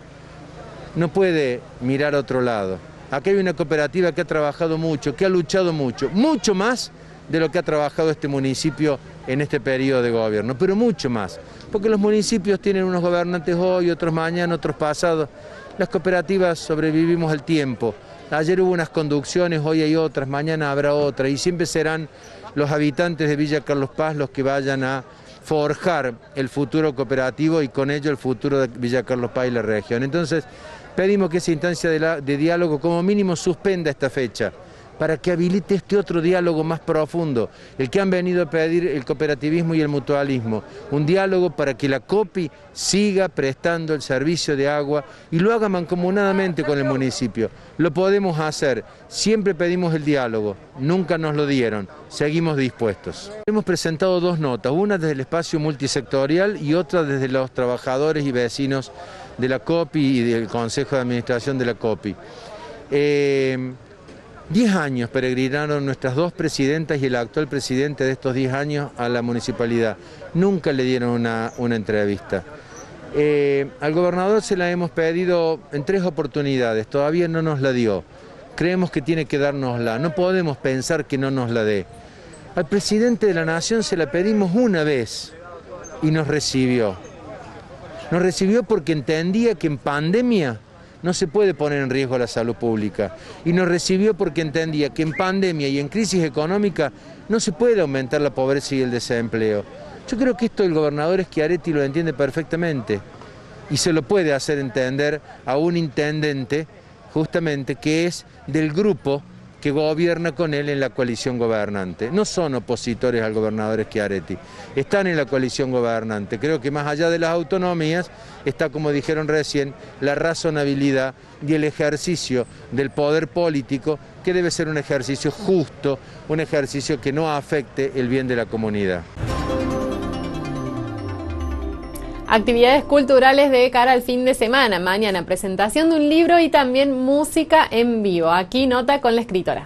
Speaker 10: no puede mirar a otro lado. Aquí hay una cooperativa que ha trabajado mucho, que ha luchado mucho, mucho más de lo que ha trabajado este municipio en este periodo de gobierno, pero mucho más. Porque los municipios tienen unos gobernantes hoy, otros mañana, otros pasados. Las cooperativas sobrevivimos al tiempo. Ayer hubo unas conducciones, hoy hay otras, mañana habrá otras, y siempre serán los habitantes de Villa Carlos Paz los que vayan a forjar el futuro cooperativo y con ello el futuro de Villa Carlos Paz y la región. Entonces, pedimos que esa instancia de, la, de diálogo como mínimo suspenda esta fecha, para que habilite este otro diálogo más profundo, el que han venido a pedir el cooperativismo y el mutualismo, un diálogo para que la COPI siga prestando el servicio de agua y lo haga mancomunadamente con el municipio. Lo podemos hacer, siempre pedimos el diálogo, nunca nos lo dieron, seguimos dispuestos. Hemos presentado dos notas, una desde el espacio multisectorial y otra desde los trabajadores y vecinos de la COPI y del Consejo de Administración de la COPI. Eh, Diez años peregrinaron nuestras dos presidentas y el actual presidente de estos diez años a la municipalidad. Nunca le dieron una, una entrevista. Eh, al gobernador se la hemos pedido en tres oportunidades, todavía no nos la dio. Creemos que tiene que dárnosla, no podemos pensar que no nos la dé. Al presidente de la Nación se la pedimos una vez y nos recibió. Nos recibió porque entendía que en pandemia no se puede poner en riesgo la salud pública. Y nos recibió porque entendía que en pandemia y en crisis económica no se puede aumentar la pobreza y el desempleo. Yo creo que esto el gobernador Schiaretti lo entiende perfectamente.
Speaker 15: y se lo puede hacer entender a un intendente justamente que es del grupo que gobierna con él en la coalición gobernante. No son opositores al gobernador Schiaretti, están en la coalición gobernante. Creo que más allá de las autonomías está, como dijeron recién, la razonabilidad y el ejercicio del poder político, que debe ser un ejercicio justo, un ejercicio que no afecte el bien de la comunidad.
Speaker 2: Actividades culturales de cara al fin de semana. Mañana presentación de un libro y también música en vivo. Aquí nota con la escritora.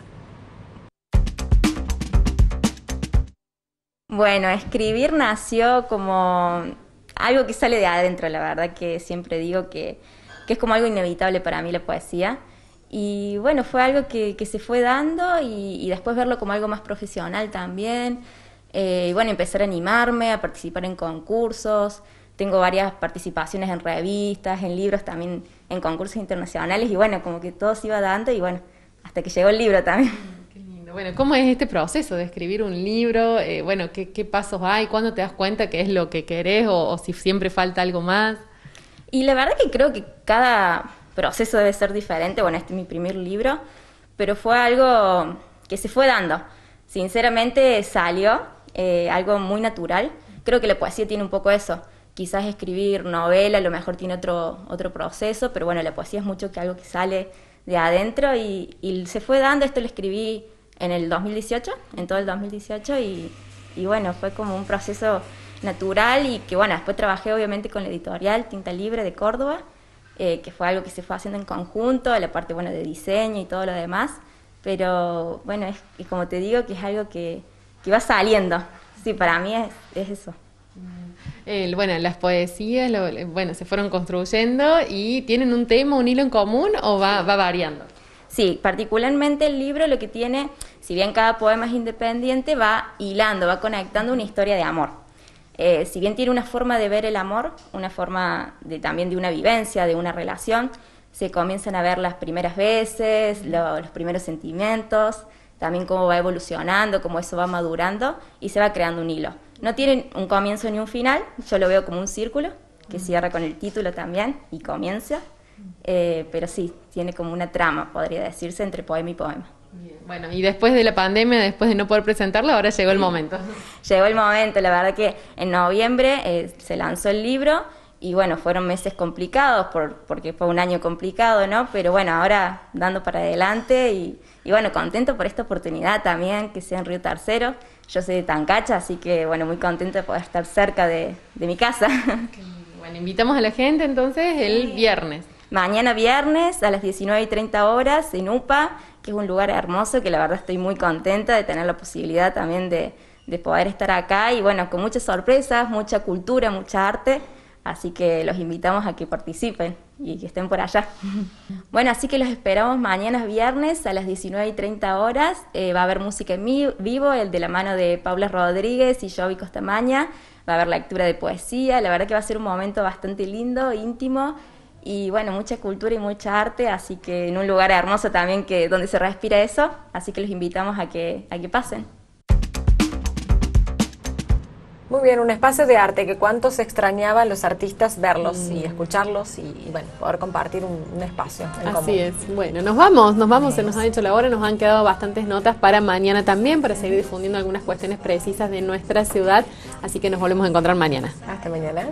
Speaker 16: Bueno, escribir nació como algo que sale de adentro, la verdad que siempre digo que, que es como algo inevitable para mí la poesía. Y bueno, fue algo que, que se fue dando y, y después verlo como algo más profesional también. Eh, y bueno, empezar a animarme, a participar en concursos. Tengo varias participaciones en revistas, en libros, también en concursos internacionales y bueno, como que todo se iba dando y bueno, hasta que llegó el libro también.
Speaker 2: Qué lindo. Bueno, ¿cómo es este proceso de escribir un libro? Eh, bueno, ¿qué, ¿qué pasos hay? ¿Cuándo te das cuenta que es lo que querés o, o si siempre falta algo más?
Speaker 16: Y la verdad que creo que cada proceso debe ser diferente. Bueno, este es mi primer libro, pero fue algo que se fue dando. Sinceramente salió eh, algo muy natural. Creo que la poesía tiene un poco eso. Quizás escribir novela a lo mejor tiene otro, otro proceso, pero bueno, la poesía es mucho que algo que sale de adentro y, y se fue dando. Esto lo escribí en el dos mil dieciocho, en todo el dos mil dieciocho y, y bueno, fue como un proceso natural y que bueno, después trabajé obviamente con la editorial Tinta Libre de Córdoba, eh, que fue algo que se fue haciendo en conjunto, la parte bueno de diseño y todo lo demás, pero bueno, es, y como te digo que es algo que, que va saliendo, sí, para mí es, es eso.
Speaker 2: Eh, bueno, las poesías, lo, bueno, se fueron construyendo y ¿tienen un tema, un hilo en común o va, va variando?
Speaker 16: Sí, particularmente el libro lo que tiene, si bien cada poema es independiente, va hilando, va conectando una historia de amor. Eh, si bien tiene una forma de ver el amor, una forma de, también de una vivencia, de una relación, se comienzan a ver las primeras veces, lo, los primeros sentimientos, también cómo va evolucionando, cómo eso va madurando y se va creando un hilo. No tiene un comienzo ni un final, yo lo veo como un círculo que cierra con el título también y comienza, eh, pero sí, tiene como una trama, podría decirse, entre poema y poema.
Speaker 2: Bien. Bueno, y después de la pandemia, después de no poder presentarlo, ahora llegó el momento.
Speaker 16: Llegó el momento, la verdad que en noviembre eh, se lanzó el libro y bueno, fueron meses complicados por, porque fue un año complicado, ¿no? Pero bueno, ahora dando para adelante y, y bueno, contento por esta oportunidad también, que sea en Río Tercero. Yo soy de Tancacha, así que bueno, muy contenta de poder estar cerca de, de mi casa.
Speaker 2: Bueno, invitamos a la gente entonces el viernes.
Speaker 16: Mañana viernes a las diecinueve y treinta horas en UPA, que es un lugar hermoso, que la verdad estoy muy contenta de tener la posibilidad también de, de poder estar acá y bueno, con muchas sorpresas, mucha cultura, mucha arte. Así que los invitamos a que participen y que estén por allá. Bueno, así que los esperamos mañana viernes a las diecinueve y treinta horas. Eh, va a haber música en vivo, el de la mano de Paula Rodríguez y Jovi Costamaña. Va a haber lectura de poesía. La verdad que va a ser un momento bastante lindo, íntimo. Y bueno, mucha cultura y mucha arte. Así que en un lugar hermoso también que donde se respira eso. Así que los invitamos a que, a que pasen.
Speaker 1: Muy bien, un espacio de arte que cuánto se extrañaban los artistas verlos mm. y escucharlos y, y bueno, poder compartir un, un espacio en
Speaker 2: Así
Speaker 1: común.
Speaker 2: es. Bueno, nos vamos, nos vamos, se nos han hecho la hora, nos han quedado bastantes notas para mañana también, para seguir difundiendo algunas cuestiones precisas de nuestra ciudad, así que nos volvemos a encontrar mañana.
Speaker 1: Hasta mañana.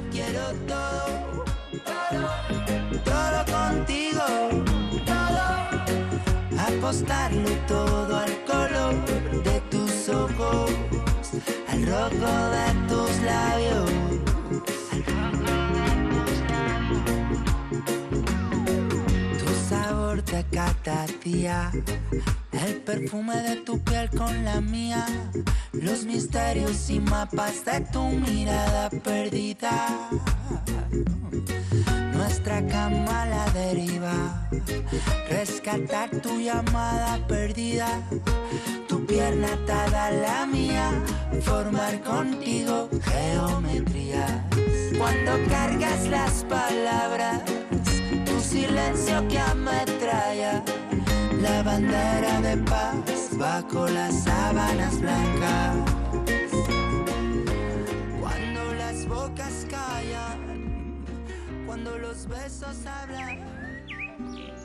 Speaker 17: Todo contigo, apostarlo todo al color de tus ojos, al rojo de tus labios, tu sabor de cada día, el perfume de tu piel con la mía, los misterios y mapas de tu mirada perdida. Nuestra cama a la deriva, rescatar tu llamada perdida, tu pierna atada a la mía, formar contigo geometrías. Cuando cargas las palabras, tu silencio que ametralla, la bandera de paz bajo las sábanas blancas. Cuando las bocas callan, cuando los besos hablan.